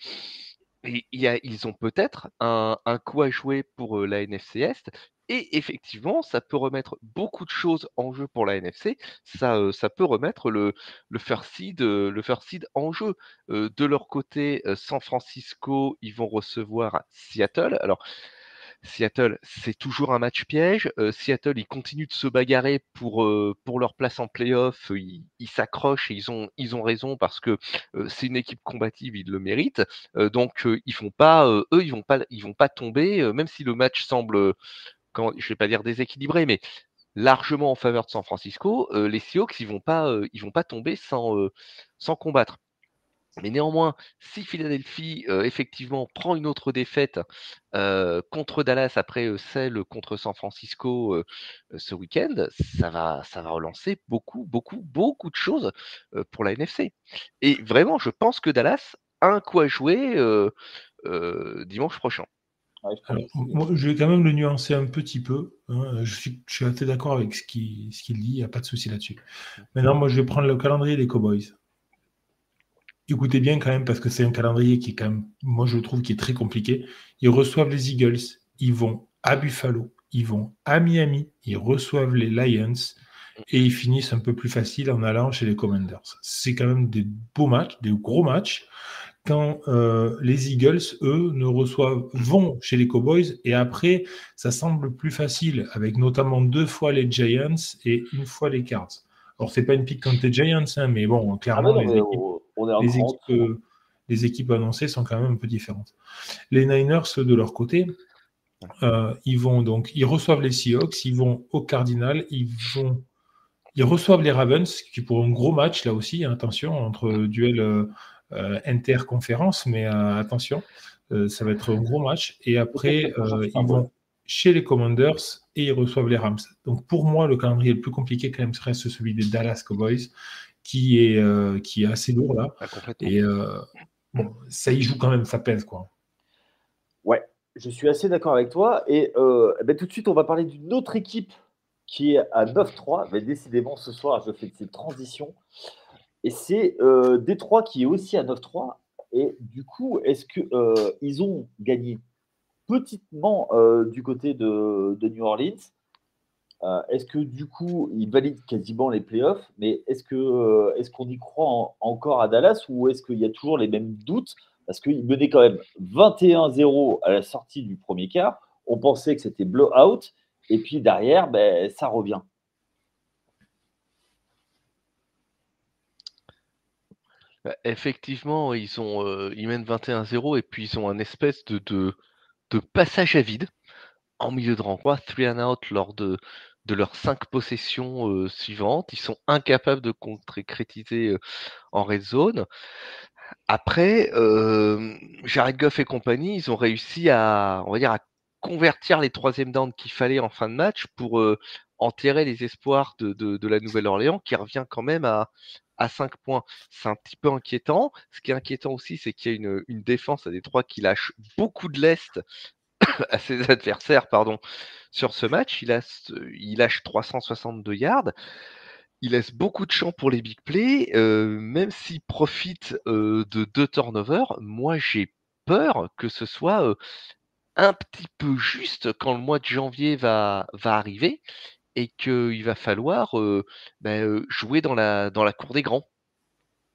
et il y a, ils ont peut-être un, un coup à jouer pour euh, la N F C Est. Et effectivement, ça peut remettre beaucoup de choses en jeu pour la N F C. Ça, euh, ça peut remettre le, le first seed, euh, le first seed en jeu. Euh, de leur côté, euh, San Francisco, ils vont recevoir Seattle. Alors, Seattle, c'est toujours un match piège. Euh, Seattle, ils continuent de se bagarrer pour, euh, pour leur place en playoff. Ils ils s'accrochent et ils ont, ils ont raison parce que euh, c'est une équipe combative, ils le méritent. Euh, donc, euh, ils font pas, euh, eux, ils vont pas, ils vont pas tomber, euh, même si le match semble, euh, comment, je vais pas dire déséquilibré, mais largement en faveur de San Francisco. Euh, les Seahawks, ils vont pas, euh, ils vont pas tomber sans, euh, sans combattre. Mais néanmoins, si Philadelphie euh, effectivement prend une autre défaite euh, contre Dallas après euh, celle contre San Francisco euh, euh, ce week-end, ça va, ça va relancer beaucoup, beaucoup, beaucoup de choses euh, pour la N F C. Et vraiment, je pense que Dallas a un coup à jouer euh, euh, dimanche prochain. Ouais, je pense Alors, aussi. moi, je vais quand même le nuancer un petit peu, hein. Je suis, je suis assez d'accord avec ce qu'il ce qu'il dit, il n'y a pas de souci là-dessus. Maintenant, moi, je vais prendre le calendrier des Cowboys. Écoutez bien quand même, parce que c'est un calendrier qui est quand même, moi je trouve, qui est très compliqué. Ils reçoivent les Eagles, ils vont à Buffalo, ils vont à Miami, ils reçoivent les Lions et ils finissent un peu plus facile en allant chez les Commanders. C'est quand même des beaux matchs, des gros matchs. Quand euh, les Eagles, eux, ne reçoivent, vont chez les Cowboys et après, ça semble plus facile avec notamment deux fois les Giants et une fois les Cards. Alors, c'est pas une pique contre les Giants, hein, mais bon, Ah ben clairement, non, les mais équipes on, on est un les cran en équipes, dessous, hein. euh, les équipes annoncées sont quand même un peu différentes. Les Niners, de leur côté, euh, ils vont donc, ils reçoivent les Seahawks, ils vont au Cardinal, ils vont, ils reçoivent les Ravens, qui pour un gros match là aussi, hein, attention, entre duel euh, euh, interconférence, mais euh, attention, euh, ça va être un gros match. Et Peut-être après, que pour euh, chercher un ils bol. vont chez les Commanders et ils reçoivent les Rams. Donc pour moi, le calendrier le plus compliqué quand même reste celui des Dallas Cowboys, qui est, euh, qui est assez lourd là. Ah, complètement. Et euh, bon, ça y joue quand même, ça pèse quoi. Ouais, je suis assez d'accord avec toi. Et euh, ben, tout de suite, on va parler d'une autre équipe qui est à neuf trois. Mais décidément, ce soir, je fais cette transition. Et c'est euh, Détroit qui est aussi à neuf trois. Et du coup, est-ce que euh, ils ont gagné petitement euh, du côté de, de New Orleans? Euh, est-ce que du coup, ils valident quasiment les playoffs? Mais est-ce que euh, est-ce qu'on y croit en- encore à Dallas ou est-ce qu'il y a toujours les mêmes doutes? Parce qu'ils menaient quand même vingt et un zéro à la sortie du premier quart. On pensait que c'était blowout. Et puis derrière, ben, ça revient. Bah, effectivement, ils ont, euh, ils mènent vingt et un zéro et puis ils ont un espèce de, de, de passage à vide en milieu de renvoi, three and out lors de, de leurs cinq possessions euh, suivantes. Ils sont incapables de concrétiser euh, en red zone. Après, euh, Jared Goff et compagnie, ils ont réussi à, on va dire, à convertir les troisième downs qu'il fallait en fin de match pour euh, enterrer les espoirs de, de, de la Nouvelle-Orléans, qui revient quand même à, à cinq points. C'est un petit peu inquiétant. Ce qui est inquiétant aussi, c'est qu'il y a une, une défense à Détroit qui lâche beaucoup de lest à ses adversaires, pardon, sur ce match. Il, a, il lâche trois cent soixante-deux yards. Il laisse beaucoup de champ pour les big plays, euh, même s'il profite euh, de deux turnovers. Moi, j'ai peur que ce soit euh, un petit peu juste quand le mois de janvier va, va arriver et qu'il va falloir euh, bah, euh, jouer dans la, dans la cour des grands.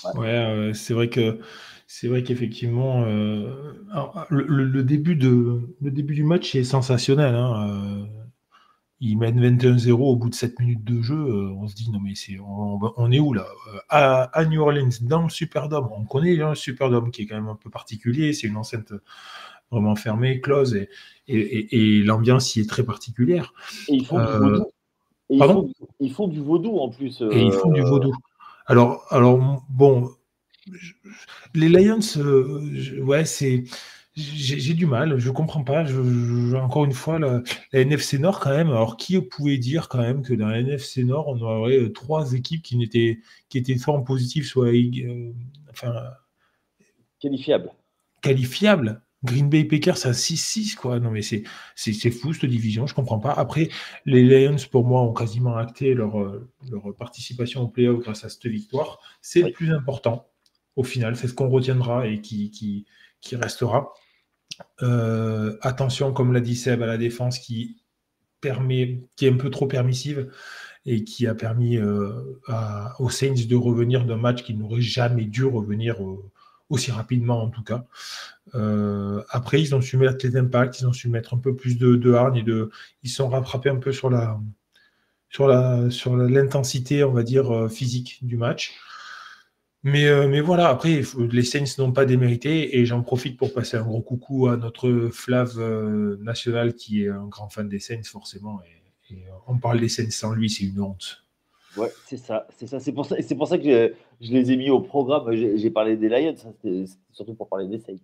Ouais, euh, c'est vrai que c'est vrai qu'effectivement, euh, alors, le, le- le début de le début du match est sensationnel, hein, euh, ils mènent vingt et un zéro au bout de sept minutes de jeu. euh, on se dit non mais c'est on, on est où là? Euh, à, à New Orleans, dans le Superdome, on connaît hein, le Superdome qui est quand même un peu particulier. C'est une enceinte vraiment fermée, close et et, et- et l'ambiance y est très particulière. Et ils font du Euh, vaudou. Et ils font, Pardon? du- ils font du vaudou en plus. Et ils font du euh, vaudou. Alors alors bon. je- Les Lions, euh, je- ouais, c'est. J'ai j'ai du mal, je comprends pas. Je, je- encore une fois, la, la N F C Nord, quand même. Alors, qui pouvait dire quand même que dans la N F C Nord, on aurait euh, trois équipes qui n'étaient qui étaient soit en positif, soit euh, enfin, qualifiables. qualifiables. Green Bay Packers à six six, quoi. Non, mais c'est c'est c'est fou, cette division, je comprends pas. Après, les Lions, pour moi, ont quasiment acté leur, euh, leur participation au playoff grâce à cette victoire. C'est le Oui. plus important, au final. C'est ce qu'on retiendra et qui, qui, qui restera. Euh, attention, comme l'a dit Seb, à la défense qui permet, qui est un peu trop permissive et qui a permis euh, à- aux Saints de revenir d'un match qui n'aurait jamais dû revenir euh, aussi rapidement, en tout cas. Euh, après, ils ont su mettre les impacts, ils ont su mettre un peu plus de, de hargne et de, ils sont rattrapés un peu sur la, sur la, sur la- l'intensité, on va dire, euh, physique du match. Mais, euh, mais voilà, après, il faut- les Saints n'ont pas démérité et j'en profite pour passer un gros coucou à notre Flav euh, national qui est un grand fan des Saints, forcément. Et, et, euh, on parle des Saints sans lui, c'est une honte. Ouais, c'est ça, c'est ça. C'est pour ça, c'est pour ça que je, je les ai mis au programme. J'ai j'ai parlé des Lions, ça, c'était c'était surtout pour parler des Saints.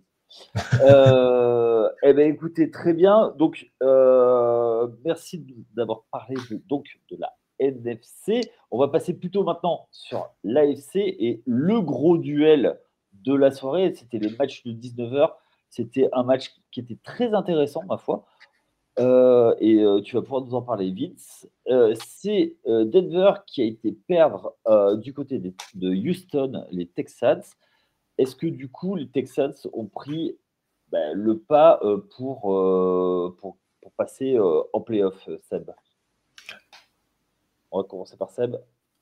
Euh, eh ben, écoutez, très bien. Donc, euh, merci de- d'avoir parlé de, donc de la N F C. On va passer plutôt maintenant sur l'A F C et le gros duel de la soirée. C'était les matchs de dix-neuf heures. C'était un match qui était très intéressant, ma foi. Euh, et euh, tu vas pouvoir nous en parler, Vince. Euh, c'est euh, Denver qui a été perdre euh, du côté des- de Houston, les Texans. Est-ce que du coup, les Texans ont pris ben, le pas euh, pour, euh, pour, pour passer euh, en playoff, euh, Seb? On va commencer par Seb.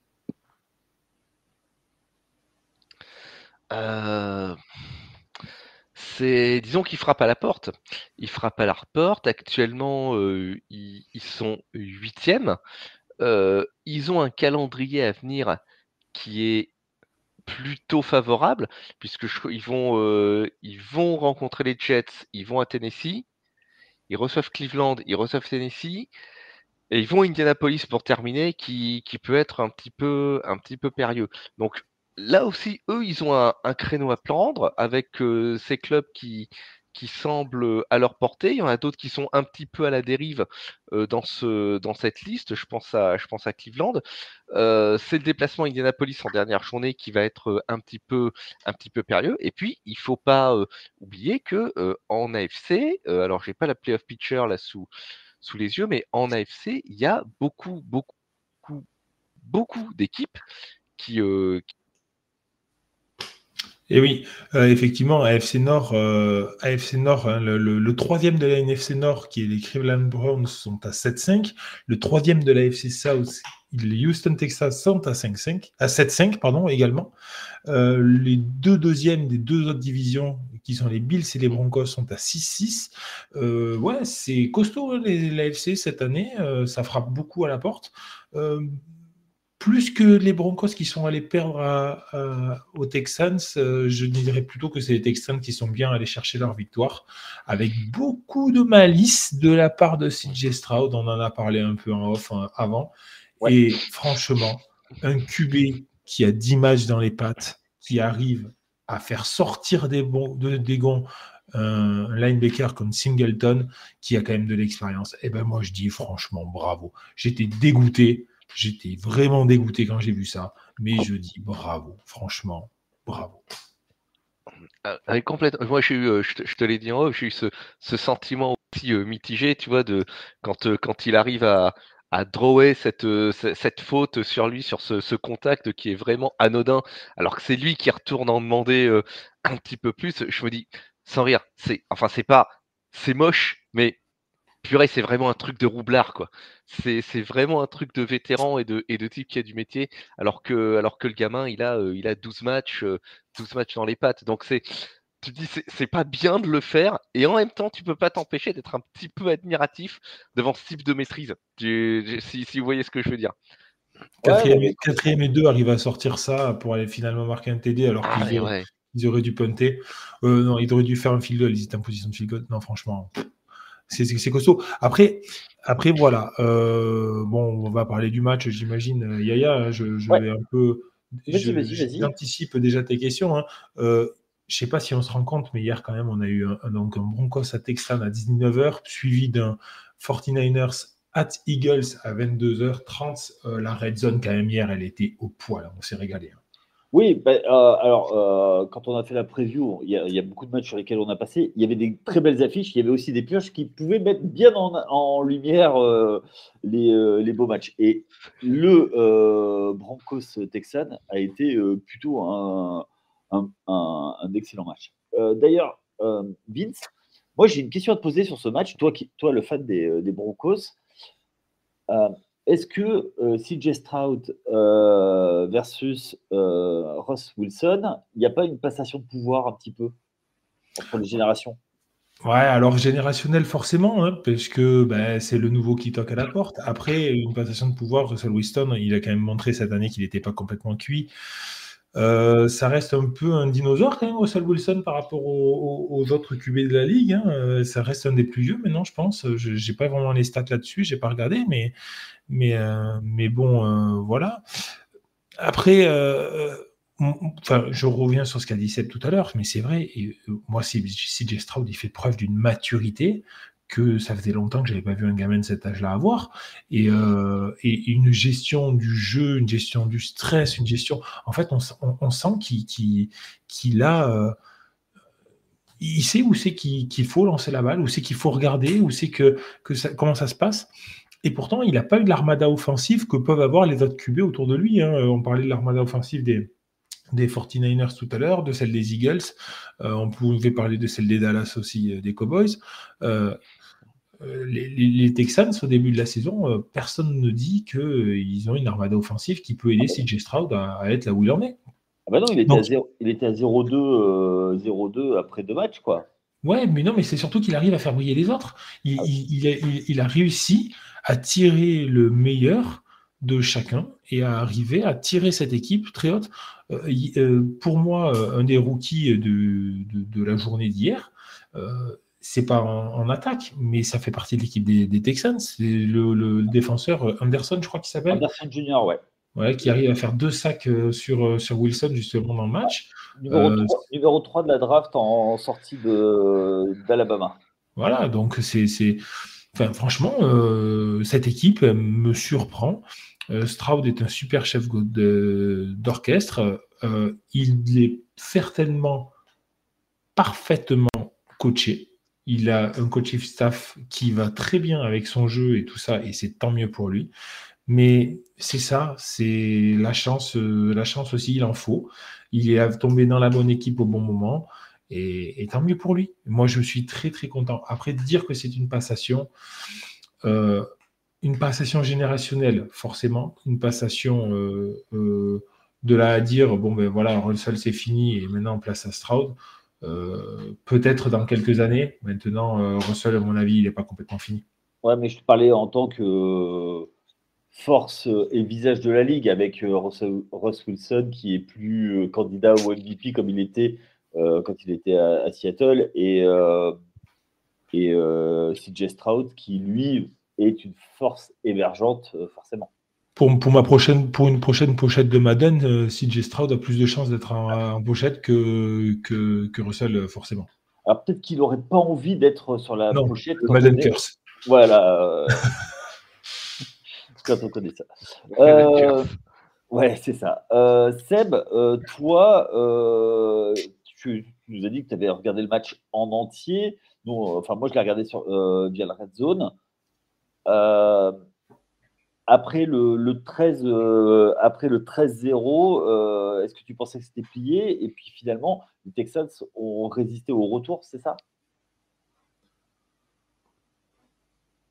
Euh, c'est, disons qu'ils frappent à la porte. Ils frappent à la porte. Actuellement, euh, ils, ils sont huitièmes. Euh, ils ont un calendrier à venir qui est plutôt favorable, puisque je- ils vont, euh, ils vont rencontrer les Jets, ils vont à Tennessee, ils reçoivent Cleveland, ils reçoivent Tennessee, et ils vont à Indianapolis pour terminer, qui, qui peut être un petit peu, un petit peu périlleux. Donc là aussi, eux, ils ont un, un créneau à prendre avec euh, ces clubs qui, qui semblent à leur portée. Il y en a d'autres qui sont un petit peu à la dérive euh, dans ce, dans cette liste. Je pense à, je pense à Cleveland. Euh, c'est le déplacement à Indianapolis en dernière journée qui va être euh, un petit peu, un petit peu périlleux. Et puis, il faut pas euh, oublier que euh, en A F C, euh, alors j'ai pas la playoff picture là sous sous les yeux, mais en A F C, il y a beaucoup, beaucoup, beaucoup d'équipes qui, euh, qui- Et oui, euh, effectivement, A F C Nord, euh, A F C Nord, hein, le, le- le troisième de la N F C Nord, qui est les Cleveland Browns, sont à sept cinq. Le troisième de la F C South, les Houston Texans, sont à cinq cinq, à sept cinq, pardon, également. Euh, les deux deuxièmes des deux autres divisions, qui sont les Bills et les Broncos, sont à six six. Euh, ouais, c'est costaud, hein, les, l'A F C cette année. Euh, ça frappe beaucoup à la porte. Euh, plus que les Broncos qui sont allés perdre à, à, aux Texans, euh, je dirais plutôt que c'est les Texans qui sont bien allés chercher leur victoire, avec beaucoup de malice de la part de C J Stroud. On en a parlé un peu en off hein, avant. Ouais. Et franchement, un Q B qui a dix matchs dans les pattes, qui arrive à faire sortir des, bons, de, des gonds un linebacker comme Singleton, qui a quand même de l'expérience, et ben moi je dis franchement bravo. J'étais dégoûté. J'étais vraiment dégoûté quand j'ai vu ça, mais je dis bravo, franchement, bravo. avec complète- Moi, j'ai eu, euh, je te, je te l'ai dit en off, j'ai eu ce, ce sentiment aussi euh, mitigé, tu vois, de quand, euh, quand il arrive à, à drawer cette, euh, ce- cette faute sur lui, sur ce, ce contact qui est vraiment anodin, alors que c'est lui qui retourne en demander euh, un petit peu plus. Je me dis, sans rire, c'est, enfin, c'est pas, c'est moche, mais purée, c'est vraiment un truc de roublard, quoi. C'est c'est vraiment un truc de vétéran et de et de type qui a du métier, alors que alors que le gamin, il a, heu, il a douze matchs, heu, douze matchs dans les pattes. Donc c'est tu te dis: «C'est c'est pas bien de le faire» et en même temps, tu peux pas t'empêcher d'être un petit peu admiratif devant ce type de maîtrise. Tu tu si si vous voyez ce que je veux dire? Ouais, non, Quatrième mais et écoute, quatrième et deux arrivent à sortir ça pour aller finalement marquer un T D alors Ah qu'ils ouais, auraient ouais. ils auraient dû punter. Heu, non, ils auraient dû faire un field goal, ils étaient en position de field goal. Non, franchement, c'est c'est c'est costaud. Après après voilà, heu, bon, on va parler du match, j'imagine, heu, Yaya, hein, je je ouais, vais un peu vas-y, je vas-y, vas-y. j'anticipe déjà tes questions, hein. Heu, je sais pas si on se rend compte, mais hier quand même, on a eu un un donc un Broncos à Texans à dix-neuf heures, suivi d'un forty-niners at Eagles à vingt-deux heures trente. Heu, la red zone quand même hier, elle était au poil, hein, on s'est régalé, hein. Oui, bah, heu, alors, heu, quand on a fait la preview, il y a il y a beaucoup de matchs sur lesquels on a passé. Il y avait des très belles affiches, il y avait aussi des pioches qui pouvaient mettre bien en en lumière, heu, les, heu, les beaux matchs et le, heu, Broncos Texans a été, heu, plutôt un un un un excellent match. Heu, d'ailleurs, hem, Vince, moi j'ai une question à te poser sur ce match. Toi qui toi le fan des, heu, des Broncos, Heu, est-ce que, heu, C J Stroud, heu, versus, heu, Russ Wilson, il n'y a pas une passation de pouvoir un petit peu entre les générations? Ouais, alors générationnel forcément, hein, parce que, bah, c'est le nouveau qui toque à la porte. Après, une passation de pouvoir, Russell Wilson, il a quand même montré cette année qu'il n'était pas complètement cuit. Heu, ça reste un peu un dinosaure quand même, Russell Wilson, par rapport aux aux aux autres Q B de la ligue, hein, heu, ça reste un des plus vieux maintenant, je pense. Je j'ai pas vraiment les stats là-dessus, j'ai pas regardé, mais mais heu, mais bon, heu, voilà. Après, heu, m m enfin, je reviens sur ce qu'a dit Seb tout à l'heure, mais c'est vrai et heu, moi, C C J Stroud, il fait preuve d'une maturité que ça faisait longtemps que j'avais pas vu un gamin de cet âge-là avoir et heu et une gestion du jeu, une gestion du stress, une gestion en fait, on sent on on sent qu'il qu'il qu'il a, heu, il sait où c'est qu'il qu'il faut lancer la balle, où c'est qu'il faut regarder, où c'est que que ça comment ça se passe et pourtant, il n'a pas eu de l'armada offensive que peuvent avoir les autres Q B autour de lui, hein. On parlait de l'armada offensive des des forty-niners tout à l'heure, de celle des Eagles. Euh, on pouvait parler de celle des Dallas aussi, euh, des Cowboys. Euh, euh, les, les, les Texans, au début de la saison, euh, personne ne dit qu'ils ont une armada offensive qui peut Ah aider bah non. C J Stroud à, à être là où il en est. Ah bah non, il était à Donc, zéro il était à zéro deux, heu, zéro deux après deux matchs, quoi. ouais, mais non, mais c'est surtout qu'il arrive à faire briller les autres. Il, Ah il- il a, il- il a réussi à tirer le meilleur de chacun et à arriver à tirer cette équipe très haute. Euh, il- euh, pour moi, euh, un des rookies de, de- de la journée d'hier, euh, c'est pas en, en attaque, mais ça fait partie de l'équipe des, des Texans. C'est le, le défenseur Anderson, je crois qu'il s'appelle, Anderson junior, ouais. ouais, qui arrive à faire deux sacs euh, sur, euh, sur Wilson justement dans le match. Numéro Euh, trois numéro trois de la draft en sortie de d'Alabama. voilà, donc c'est, c'est, enfin, franchement, euh, cette équipe elle me surprend. Euh, Stroud est un super chef de- d'orchestre. Euh, il est certainement parfaitement coaché. Il a un coaching staff qui va très bien avec son jeu et tout ça, et c'est tant mieux pour lui. Mais c'est ça, c'est la chance, euh, la chance aussi, il en faut. Il est tombé dans la bonne équipe au bon moment, et, et tant mieux pour lui. Moi, je suis très très content. Après, dire que c'est une passation, euh, une passation générationnelle, forcément, une passation euh, euh, de là à dire, bon ben voilà, Russell c'est fini et maintenant on place à Stroud. Euh, peut-être dans quelques années. Maintenant, euh, Russell, à mon avis, il n'est pas complètement fini. Ouais, mais je te parlais en tant que, heu, force, heu, et visage de la ligue avec, heu, Russell Russ Wilson qui est plus, heu, candidat au M V P comme il était, heu, quand il était à à Seattle et heu et heu, C J Stroud qui lui est une force émergente, heu, forcément. Pour, pour, ma prochaine, pour une prochaine pochette de Madden, euh, C J Stroud a plus de chances d'être en, en pochette que, que, que Russell, euh, forcément. Alors peut-être qu'il aurait pas envie d'être sur la Non, pochette le quand on Madden est Curse. voilà, heu, quand on connaît ça. Madden Heu, Curse. ouais, c'est ça. Heu, Seb, heu, toi, heu, tu tu nous as dit que tu avais regardé le match en entier. Nous, enfin moi je l'ai regardé sur, heu, via la Red Zone. Hem Après le le treize, heu, après le treize zéro, heu, est-ce que tu pensais que c'était plié? Et puis finalement, les Texans ont résisté au retour, c'est ça?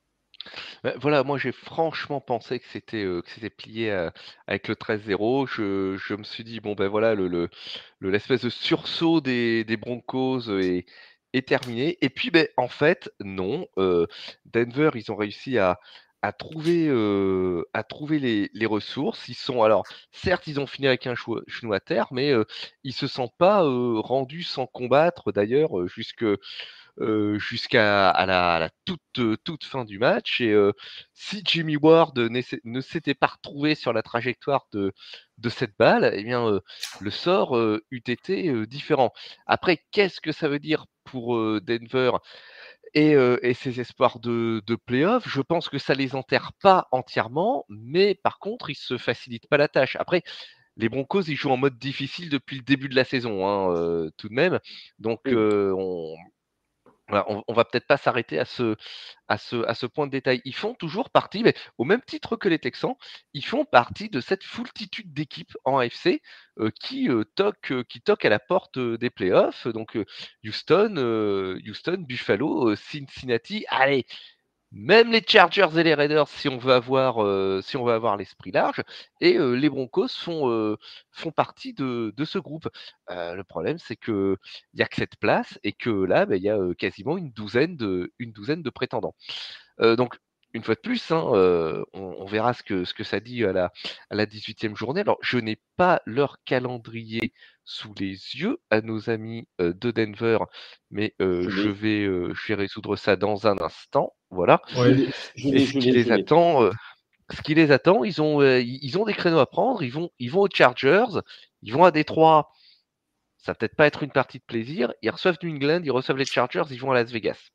Bah, voilà, moi j'ai franchement pensé que c'était, heu, que c'était plié, heu, avec le treize zéro. Je je me suis dit: «Bon, ben, voilà, le le le l'espèce de sursaut des des Broncos, heu, est est terminé» et puis, beh, en fait, non, heu, Denver, ils ont réussi à à trouver, heu, à trouver les les ressources. Ils sont alors, certes, ils ont fini avec un chou genou à terre, mais, heu, ils se sont pas, heu, rendus sans combattre d'ailleurs, heu, jusque heu, jusqu'à à la à la toute, heu, toute fin du match et heu, si Jimmy Ward n'essa ne s'était pas retrouvé sur la trajectoire de de cette balle et bien, heu, le sort, heu, eût été, heu, différent. Après, qu'est-ce que ça veut dire pour, heu, Denver et heu et ses espoirs de de play-off? Je pense que ça les enterre pas entièrement, mais par contre, ils se facilitent pas la tâche. Après, les Broncos, ils jouent en mode difficile depuis le début de la saison, hein, heu, tout de même. Donc, Oui, heu, on voilà, on on va peut-être pas s'arrêter à ce à ce à ce point de détail. Ils font toujours partie, mais au même titre que les Texans, ils font partie de cette foultitude d'équipes en A F C, heu, qui, heu, toquent, heu, qui toquent à la porte, heu, des playoffs. Donc, heu, Houston, heu, Houston, Buffalo, heu, Cincinnati. Allez, même les Chargers et les Raiders, si on veut avoir, heu, si on veut avoir l'esprit large et heu, les Broncos font, heu, font partie de de ce groupe. Heu, le problème, c'est qu'il y a que cette place et que là, beh, il y a, heu, quasiment une douzaine de une douzaine de prétendants. Heu, donc une fois de plus, hein, heu, on on verra ce que ce que ça dit à la à la dix-huitième journée. Alors je n'ai pas leur calendrier sous les yeux à nos amis, heu, de Denver, mais heu, je je l'ai, vais, heu, je vais résoudre ça dans un instant, voilà. je Ouais. l'ai, je Et l'ai, ce je qui l'ai, je les l'ai. attend, heu, ce qui les attend, ils ont, heu, ils ils ont des créneaux à prendre, ils vont ils vont aux Chargers, ils vont à Détroit, ça va peut-être pas être une partie de plaisir, ils reçoivent New England, ils reçoivent les Chargers, ils vont à Las Vegas.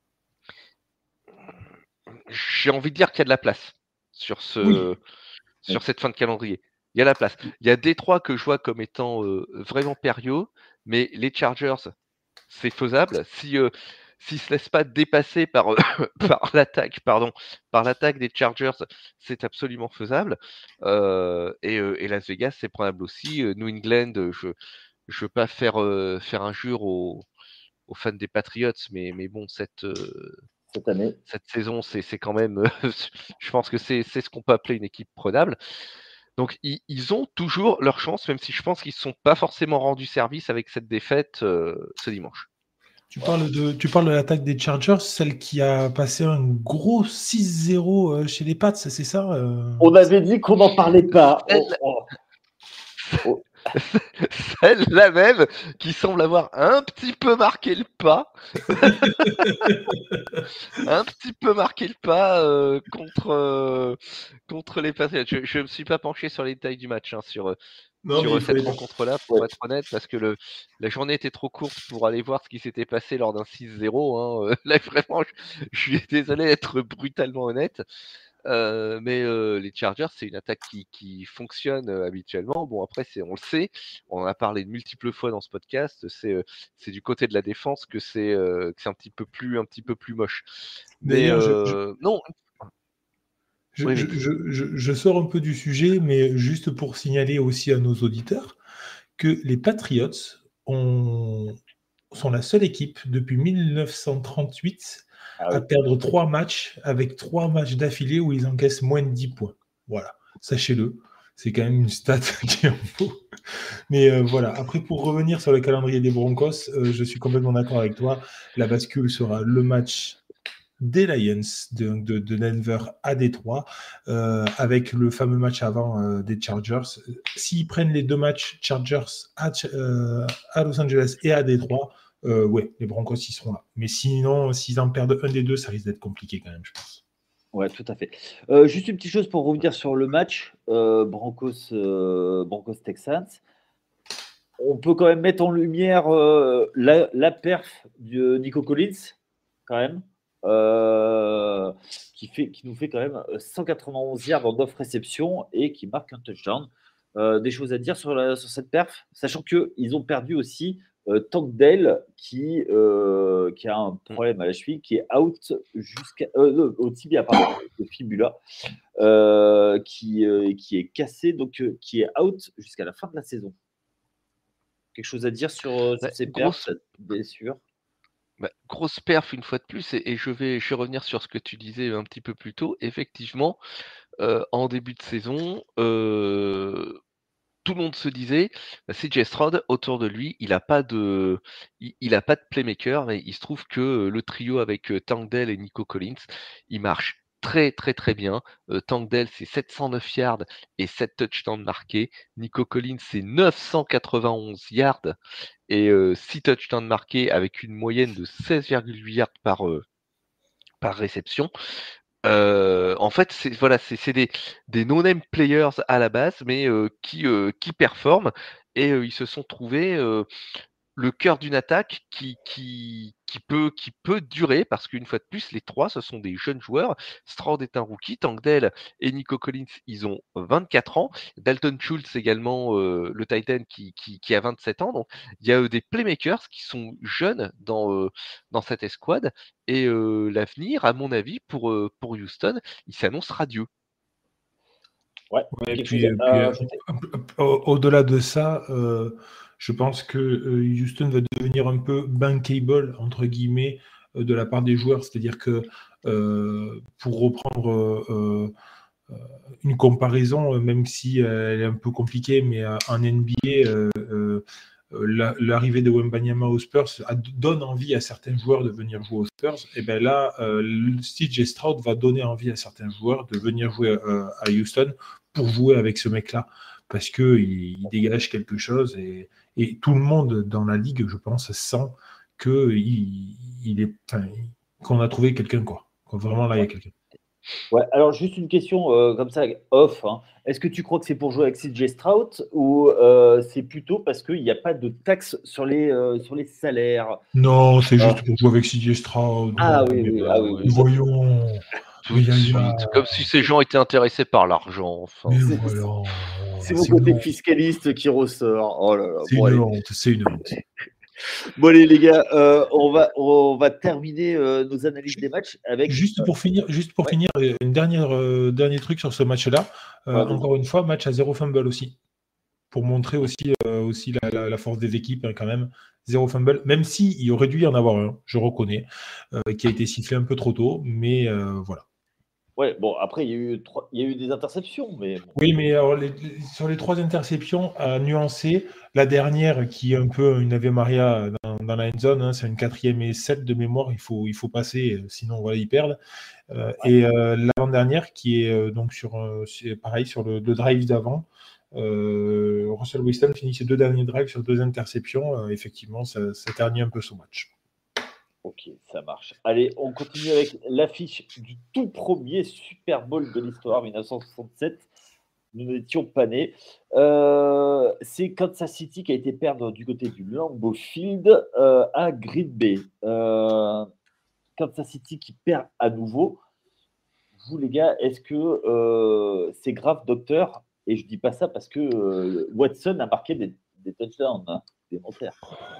J'ai envie de dire qu'il y a de la place sur Oui. ce Oui. sur cette fin de calendrier. Il y a la place. Il y a Détroit que je vois comme étant, heu, vraiment périlleux, mais les Chargers, c'est faisable. Si, heu, s'ils se laissent pas dépasser par, heu, par l'attaque, pardon, par l'attaque des Chargers, c'est absolument faisable. Heu et heu et Las Vegas, c'est prenable aussi. Heu, New England, heu, je je veux pas faire, heu, faire injure aux aux fans des Patriots, mais mais bon, cette, heu, Cette année. cette saison, c'est c'est quand même, heu, je pense que c'est c'est ce qu'on peut appeler une équipe prenable. Donc ils ils ont toujours leur chance, même si je pense qu'ils ne se sont pas forcément rendus service avec cette défaite, heu, ce dimanche. Tu Ouais. parles de, tu parles de l'attaque des Chargers, celle qui a passé un gros six zéro euh, chez les Pats, c'est ça euh On avait dit qu'on n'en parlait pas. Oh, Celle oh, oh. celle-là même qui semble avoir un petit peu marqué le pas, un petit peu marqué le pas, heu, contre, heu, contre les Patriots. Je je me suis pas penché sur les détails du match, hein, sur, heu, Non, mais sur, heu, il faut cette être. rencontre-là, Ouais, pour être honnête, parce que le la journée était trop courte pour aller voir ce qui s'était passé lors d'un six zéro, hein, heu, là vraiment je je suis désolé d'être brutalement honnête. Heu, mais heu, les Chargers, c'est une attaque qui qui fonctionne, heu, habituellement. Bon après c'est on le sait, on en a parlé de multiples fois dans ce podcast, c'est, heu, c'est du côté de la défense que c'est, heu, que c'est un petit peu plus un petit peu plus moche. Mais D'ailleurs, je, je, heu, non je, oui, je, oui. je- je- je sors un peu du sujet, mais juste pour signaler aussi à nos auditeurs que les Patriots ont, sont la seule équipe depuis mille neuf cent trente-huit ah à oui. perdre trois matchs avec trois matchs d'affilée où ils encaissent moins de dix points. Voilà, sachez-le. C'est quand même une stat qui en vaut. Mais euh, voilà, après pour revenir sur le calendrier des Broncos, euh, je suis complètement d'accord avec toi. La bascule sera le match des Lions de, de, de Denver à Détroit, euh, avec le fameux match avant euh, des Chargers. S'ils prennent les deux matchs Chargers à, euh, à Los Angeles et à Détroit, euh, ouais, les Broncos ils seront là. Mais sinon, s'ils en perdent un des deux, ça risque d'être compliqué quand même, je pense. Ouais, tout à fait. Euh, juste une petite chose pour revenir sur le match euh, Broncos, euh, Broncos Texans. On peut quand même mettre en lumière euh, la, la perf de Nico Collins, quand même, euh, qui, fait, qui nous fait quand même cent quatre-vingt-onze yards en off réception et qui marque un touchdown. Euh, des choses à dire sur, la, sur cette perf, sachant qu'ils ont perdu aussi euh, Tank Dell qui, euh, qui a un Mmh. problème à la cheville, qui est out jusqu'à euh, au tibia, pardon, le fibula, euh, qui, euh, qui est cassé, donc euh, qui est out jusqu'à la fin de la saison. Quelque chose à dire sur, euh, Bah, sur ces perfs, grosse cette blessure? Bah, grosse perf une fois de plus et et je vais je vais revenir sur ce que tu disais un petit peu plus tôt. Effectivement, heu, en début de saison, heu, tout le monde se disait: «Bah, C J Stroud, autour de lui, il a pas de il il a pas de playmaker» mais il se trouve que, heu, le trio avec, heu, Tank Dell et Nico Collins, il marche très, très, très bien. Heu, Tank Dell, c'est sept cent neuf yards et sept touchdowns marqués. Nico Collins, c'est neuf cent quatre-vingt-onze yards et heu, six touchdowns marqués avec une moyenne de seize virgule huit yards par, heu, par réception. Heu, en fait, c'est voilà, c'est c'est des des no name players à la base, mais heu, qui, heu, qui performent et heu, ils se sont trouvés, heu, le cœur d'une attaque qui qui qui peut qui peut durer parce qu'une fois de plus, les trois ce sont des jeunes joueurs. Stroud est un rookie, Tank Dell et Nico Collins, ils ont vingt-quatre ans. Dalton Schultz également, heu, le tight end qui qui qui a vingt-sept ans. Donc il y a, heu, des playmakers qui sont jeunes dans, heu, dans cette escouade et heu, l'avenir, à mon avis, pour, heu, pour Houston, il s'annonce radieux. Ouais, Ouais, et quelque chose puis, euh, à puis, euh, rajouter? au- au-delà de ça, euh, je pense que euh, Houston va devenir un peu bankable, entre guillemets, euh, de la part des joueurs. C'est-à-dire que, euh, pour reprendre euh, euh, une comparaison, euh, même si euh, elle est un peu compliquée, mais euh, en N B A, euh, euh, euh, la- l'arrivée de Wembanyama aux Spurs a- donne envie à certains joueurs de venir jouer aux Spurs. Et bien là, euh, le C J Stroud va donner envie à certains joueurs de venir jouer euh, à Houston pour jouer avec ce mec-là, parce que il, il dégage quelque chose et, et tout le monde dans la ligue, je pense, sent que il, il est, enfin, qu'on a trouvé quelqu'un quoi. Quoi, vraiment là, il y a quelqu'un. Ouais, alors juste une question euh, comme ça, off, hein. Est-ce que tu crois que c'est pour jouer avec C J Stroud ou euh, c'est plutôt parce qu'il n'y a pas de taxe sur les, euh, sur les salaires? Non, c'est Ah, juste pour jouer avec C J Stroud. ah Non, oui, mais oui, ah Ah oui, ouais, oui, ça, voyons. tout Mais de Yaya, suite, comme si ces gens étaient intéressés par l'argent, enfin. mais c'est voilà. c'est mon C'est une côté honte. fiscaliste qui ressort. Oh là là, C'est bon une allez. honte. C'est une honte. Bon allez les gars, euh, on va, on va terminer euh, nos analyses des matchs avec... Juste pour finir, juste pour Ouais, finir, euh, une dernière, euh, dernier truc sur ce match-là. Euh, ouais, vas-y. encore une fois, match à zéro fumble aussi, pour montrer aussi, euh, aussi la, la- la force des équipes hein, quand même. Zéro fumble, même si il aurait dû y en avoir un, je reconnais, euh, qui a été sifflé un peu trop tôt, mais euh, voilà. Ouais, bon, après, il y a eu, trois- il y a eu des interceptions, mais bon. Oui, mais alors, les- les- sur les trois interceptions, à nuancer, la dernière qui est un peu une Ave Maria dans, dans la end zone, hein, c'est une quatrième et sept de mémoire, il faut, il faut passer, euh, sinon voilà, ils perdent. Euh, Ouais, et euh, l'avant-dernière qui est euh, donc sur, euh, c'est pareil, sur le, le drive d'avant. Euh, Russell Wilson finit ses deux derniers drives sur deux interceptions. Euh, effectivement, ça, ça ternit un peu son match. ok, ça marche. Allez, on continue avec l'affiche du tout premier Super Bowl de l'histoire, mille neuf cent soixante-sept. Nous n'étions pas nés. Euh, c'est Kansas City qui a été perdre du côté du Lambeau Field euh, à Green Bay. Euh, Kansas City qui perd à nouveau. Vous, les gars, est-ce que euh, c'est grave, docteur? Et je dis pas ça parce que euh, Watson a marqué des, des touchdowns hein, supplémentaires.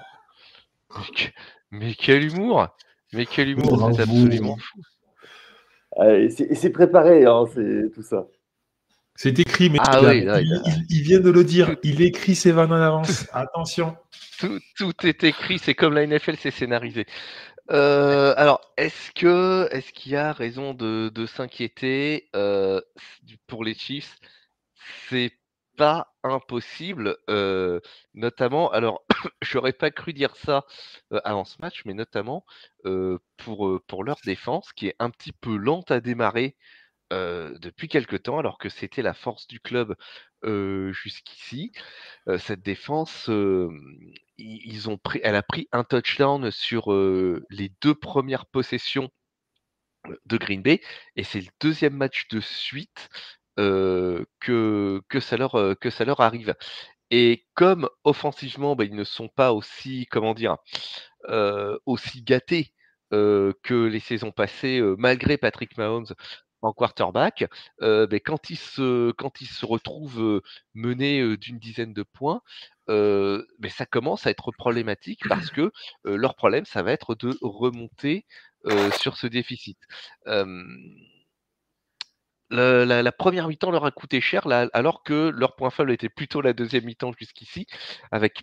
Mais, que- mais quel humour! Mais quel humour, c'est absolument Bravo. fou. Allez, c'est c'est préparé, hein, c'est tout ça. C'est écrit, Ah messieurs, oui, là, il il, a- il- il vient de le dire. tout, Il écrit ses vannes en tout, avance. Attention. tout, tout est écrit, c'est comme la N F L, c'est scénarisé. Euh, alors, est-ce que est-ce qu'il y a raison de, de s'inquiéter euh, pour les Chiefs? C'est pas impossible, euh, notamment. Alors, j'aurais pas cru dire ça euh, avant ce match, mais notamment euh, pour euh, pour leur défense qui est un petit peu lente à démarrer euh, depuis quelque temps, alors que c'était la force du club euh, jusqu'ici. Euh, cette défense, euh, ils, ils ont pris, elle a pris un touchdown sur euh, les deux premières possessions de Green Bay, et c'est le deuxième match de suite euh, que, que, ça leur, euh, que ça leur arrive. Et comme offensivement, bah, ils ne sont pas aussi, comment dire, euh, aussi gâtés euh, que les saisons passées, euh, malgré Patrick Mahomes en quarterback, euh, ben, quand ils se, quand ils se retrouvent euh, menés euh, d'une dizaine de points, euh, ben, ça commence à être problématique parce que euh, leur problème, ça va être de remonter euh, sur ce déficit. Euh, la, la- la première mi-temps leur a coûté cher, là, alors que leur point faible était plutôt la deuxième mi-temps jusqu'ici, avec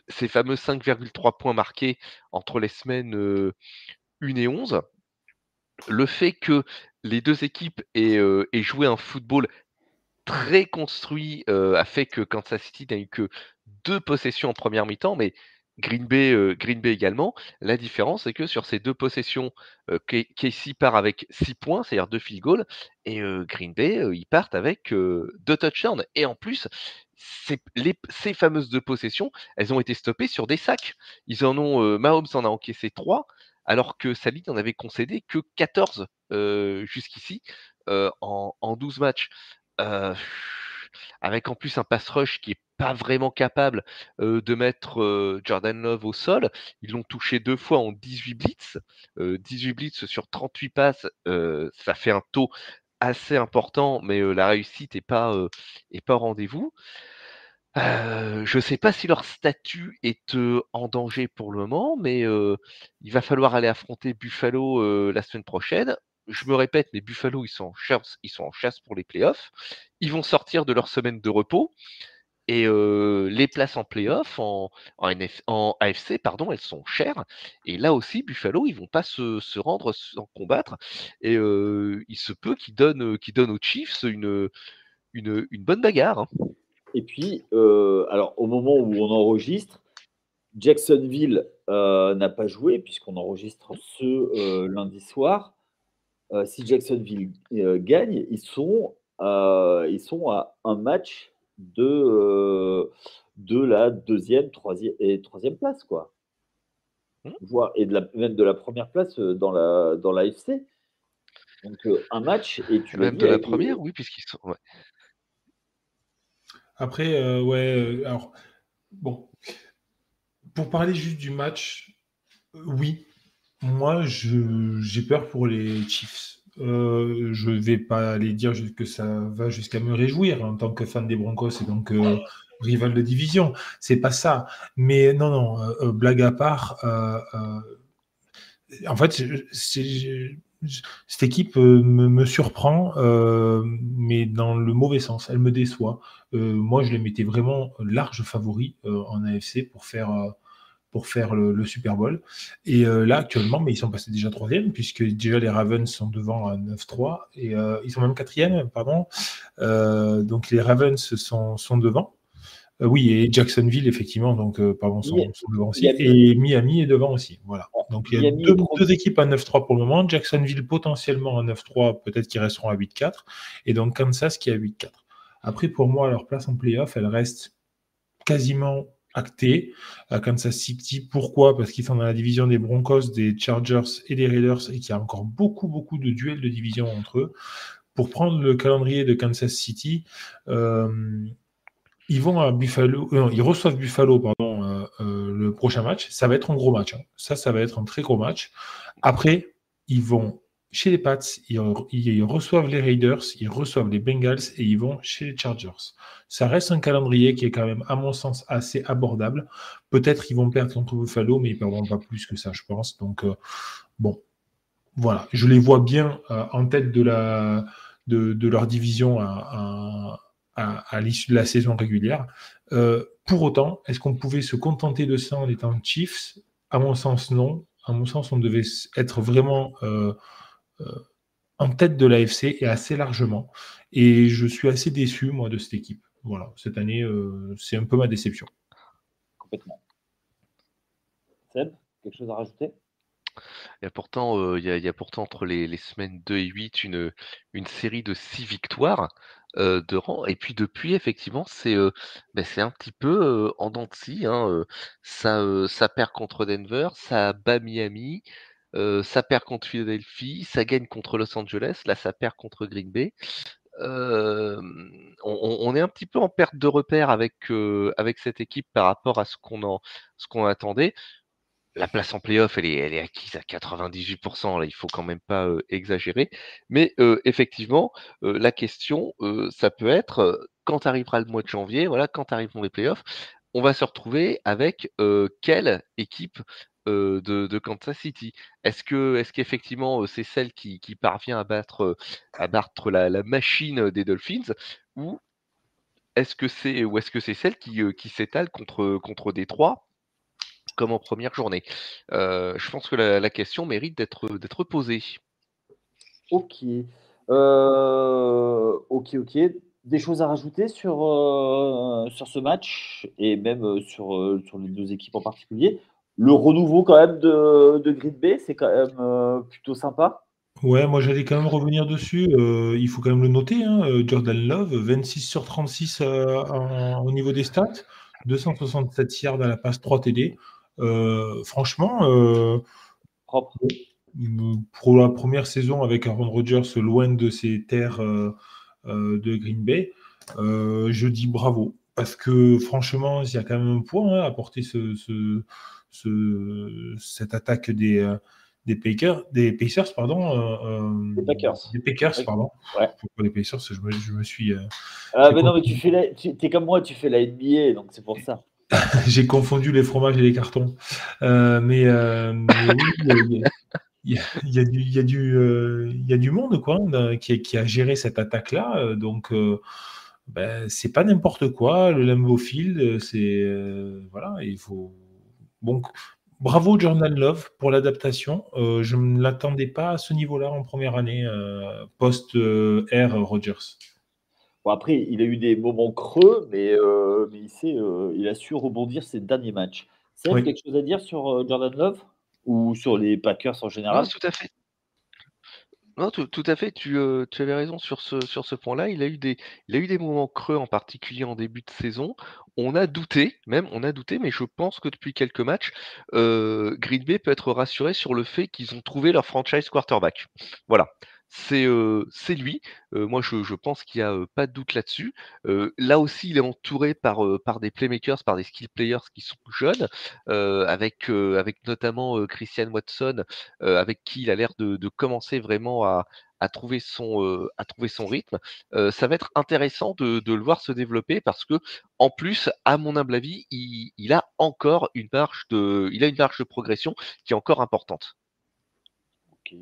ces fameux cinq virgule trois points marqués entre les semaines euh, un et onze, le fait que les deux équipes aient, euh, aient joué un football très construit, heu, a fait que Kansas City n'a eu que deux possessions en première mi-temps, mais Green Bay, heu, Green Bay également. La différence, c'est que sur ces deux possessions, heu, K KC part avec six points, c'est-à-dire deux field goals et heu, Green Bay, heu, ils partent avec, heu, deux touchdowns et en plus, ces les ces fameuses deux possessions, elles ont été stoppées sur des sacs. Ils en ont, heu, Mahomes en a encaissé trois, alors que Salih n'en avait concédé que quatorze, heu, jusqu'ici, heu, en en douze matchs. Heu, avec en plus un pass rush qui est pas vraiment capable, heu, de mettre, heu, Jordan Love au sol. Ils l'ont touché deux fois en dix-huit blitz, heu, dix-huit blitz sur trente-huit passes, heu, ça fait un taux assez important, mais heu, la réussite est pas, heu, est pas au rendez-vous. Heu, je sais pas si leur statut est, heu, en danger pour le moment, mais heu, il va falloir aller affronter Buffalo, heu, la semaine prochaine. Je me répète, mais Buffalo, ils sont en chasse ils sont en chasse pour les playoffs. Ils vont sortir de leur semaine de repos et heu, les places en playoffs en en N F en A F C pardon, elles sont chères et là aussi Buffalo, ils vont pas se se rendre sans combattre et heu, il se peut qu'ils donnent, heu, qu'ils donnent aux Chiefs une, une, une bonne bagarre, hein. Et puis, euh, alors, au moment où on enregistre, Jacksonville euh, n'a pas joué, puisqu'on enregistre ce euh, lundi soir. Euh, si Jacksonville euh, gagne, ils sont, euh, ils sont à un match de, euh, de la deuxième, troisième et troisième place, quoi. Mmh. Voire, et de la, même de la première place euh, dans la, dans l'A F C. Donc, euh, un match, et tu l'as Même dit, de la avec première, les. oui, puisqu'ils sont ouais. Après, euh, ouais, euh, alors, bon, pour parler juste du match, euh, oui, moi, je, j'ai peur pour les Chiefs. Euh, je vais pas aller dire ju- que ça va jusqu'à me réjouir en tant que fan des Broncos et donc euh, rival de division. C'est pas ça. Mais non, non, euh, euh, blague à part, euh, euh, en fait, c'est, c'est- cette équipe euh, me, me surprend, euh, mais dans le mauvais sens. Elle me déçoit. Euh, moi, je les mettais vraiment large favoris euh, en A F C pour faire, euh, pour faire le, le Super Bowl. Et euh, là, actuellement, mais ils sont passés déjà troisième, puisque déjà les Ravens sont devant à neuf trois, et euh, ils sont même quatrième, pardon. Euh, donc les Ravens sont, sont devant. Euh, oui, et Jacksonville, effectivement, donc, euh, pardon, sont, Mi- sont devant aussi. Miami, Et Miami est devant aussi. Voilà. Donc il y a Miami est deux, trop. deux équipes à neuf trois pour le moment. Jacksonville potentiellement à neuf trois, peut-être qu'ils resteront à huit quatre. Et donc Kansas qui est à huit quatre. Après, pour moi, leur place en playoff, elle reste quasiment actée à Kansas City. Pourquoi? Parce qu'ils sont dans la division des Broncos, des Chargers et des Raiders et qu'il y a encore beaucoup, beaucoup de duels de division entre eux. Pour prendre le calendrier de Kansas City, euh, ils vont à Buffalo, euh, non, ils reçoivent Buffalo, pardon, euh, euh, le prochain match. Ça va être un gros match, hein. Ça, ça va être un très gros match. Après, ils vont chez les Pats, ils, re- ils reçoivent les Raiders, ils reçoivent les Bengals et ils vont chez les Chargers. Ça reste un calendrier qui est quand même, à mon sens, assez abordable. Peut-être qu'ils vont perdre contre Buffalo, mais ils ne perdront pas plus que ça, je pense. Donc, euh, bon, voilà. Je les vois bien euh, en tête de, la, de, de leur division à, à, à, à l'issue de la saison régulière. Euh, pour autant, est-ce qu'on pouvait se contenter de ça en étant Chiefs? À mon sens, non. À mon sens, on devait être vraiment euh, euh, en tête de l'A F C et assez largement. Et je suis assez déçu, moi, de cette équipe. Voilà, cette année, euh, c'est un peu ma déception. Complètement. Seb, quelque chose à rajouter? Il y a pourtant, heu, il y a il y a pourtant entre les les semaines deux et huit une, une série de six victoires, heu, de rang et puis depuis effectivement c'est, heu, beh, c'est un petit peu, heu, en dents de scie, hein, heu, ça, heu, ça perd contre Denver, ça bat Miami, heu, ça perd contre Philadelphie, ça gagne contre Los Angeles, là ça perd contre Green Bay. Hem, on on on est un petit peu en perte de repère avec, heu, avec cette équipe par rapport à ce qu'on en ce qu'on attendait. La place en play-off, elle est elle est acquise à quatre-vingt-dix-huit là, il faut quand même pas, heu, exagérer. Mais, heu, effectivement, heu, la question, heu, ça peut être, heu, quand arrivera le mois de janvier, voilà, quand arriveront les playoffs, on va se retrouver avec, heu, quelle équipe, heu, de de Kansas City? Est-ce que est-ce qu'effectivement, heu, c'est celle qui qui parvient à battre, heu, à battre la la machine, des Dolphins? Ou est-ce que c'est ou est-ce que c'est celle qui, heu, qui s'étale contre, contre Détroit? comme en première journée. Euh, je pense que la, la question mérite d'être d'être posée. Ok. Euh, ok, ok. Des choses à rajouter sur, euh, sur ce match et même euh, sur, euh, sur les deux équipes en particulier. Le renouveau quand même de, de Green Bay, c'est quand même euh, plutôt sympa. Ouais, moi j'allais quand même revenir dessus. Euh, il faut quand même le noter, hein, euh, Jordan Love, vingt-six sur trente-six euh, en- au niveau des stats, deux cent soixante-sept yards à la passe, trois T D. Euh, franchement, euh, Propre. pour la première saison avec Aaron Rodgers loin de ses terres euh, euh, de Green Bay, euh, je dis bravo. Parce que franchement, il y a quand même un point hein, à porter ce, ce- ce- cette attaque des, euh, des, Packers, des Pacers, pardon. euh, euh, Les Packers. des Packers, Oui. pardon. Ouais. Pourquoi les Pacers je me, je me suis. euh, Ah, j'ai mais non, mais confondu, tu fais la... tu es comme moi, tu fais la N B A, donc c'est pour ça. j'ai confondu les fromages et les cartons. Euh, mais, euh, mais oui, il y a- il y, a, il y a du, il y a du, euh, il y a du monde quoi, hein, qui, a- qui a géré cette attaque-là. euh, Donc, euh, ben, c'est pas n'importe quoi. Le Lambeau Field, euh, c'est euh, voilà, il faut. Donc, bravo Jordan Love pour l'adaptation. Euh, je ne l'attendais pas à ce niveau-là en première année euh, post euh, Air Rodgers. Bon, après, il a eu des moments creux, mais, euh, mais il, sait, euh, il a su rebondir ses derniers matchs. Seb, Oui. quelque chose à dire sur euh, Jordan Love ou sur les Packers en Non, général? tout à fait. Non, tout, tout à fait, tu, euh, tu avais raison sur ce, sur ce point-là. Il a eu des, il a eu des moments creux, en particulier en début de saison. On a douté, même, on a douté, mais je pense que depuis quelques matchs, euh, Green Bay peut être rassuré sur le fait qu'ils ont trouvé leur franchise quarterback. Voilà. C'est euh, c'est lui. Euh, moi, je, je pense qu'il n'y a euh, pas de doute là-dessus. Euh, là aussi, il est entouré par, euh, par des playmakers, par des skill players qui sont jeunes, euh, avec, euh, avec notamment euh, Christian Watson, euh, avec qui il a l'air de, de commencer vraiment à, à trouver son, euh, à trouver son rythme. Euh, ça va être intéressant de, de le voir se développer parce que, en plus, à mon humble avis, il, il a encore une marge de, il a une marge de progression qui est encore importante. Ok.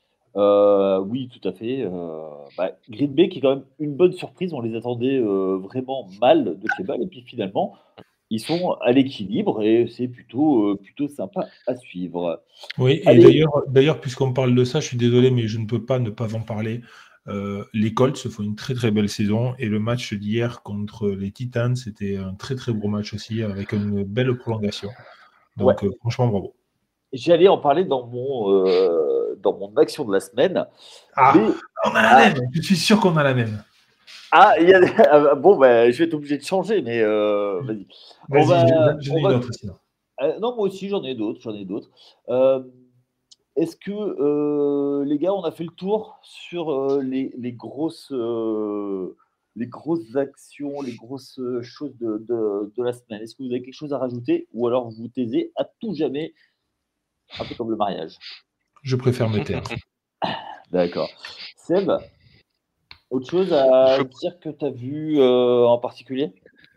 Euh, oui, tout à fait. Euh, bah, Green Bay qui est quand même une bonne surprise. On les attendait euh, vraiment mal de chez mal. Et puis finalement, ils sont à l'équilibre et c'est plutôt, euh, plutôt sympa à suivre. Oui, et Allez, d'ailleurs, d'ailleurs, puisqu'on parle de ça, je suis désolé, mais je ne peux pas ne pas en parler. Euh, les Colts se font une très très belle saison et le match d'hier contre les Titans, c'était un très très gros match aussi avec une belle prolongation. ouais, Donc, euh, franchement, bravo. j'allais en parler dans mon, euh, dans mon action de la semaine. Ah, Mais on a la ah, même. Je suis sûr qu'on a la même. ah, il y a, ah, bon, bah, je vais être obligé de changer, mais euh, vas-y. On Vas-y, va, j'en j'en on ai une va. autre sinon. euh, non, moi aussi, j'en ai d'autres, j'en ai d'autres. Euh, Est-ce que euh, les gars, on a fait le tour sur euh, les, les grosses, euh, les grosses actions, les grosses euh, choses de, de, de la semaine? Est-ce que vous avez quelque chose à rajouter ou alors vous vous taisez à tout jamais, un peu comme le mariage? Je préfère me taire. D'accord. Seb, autre chose à Je, dire que tu as vu euh, en particulier?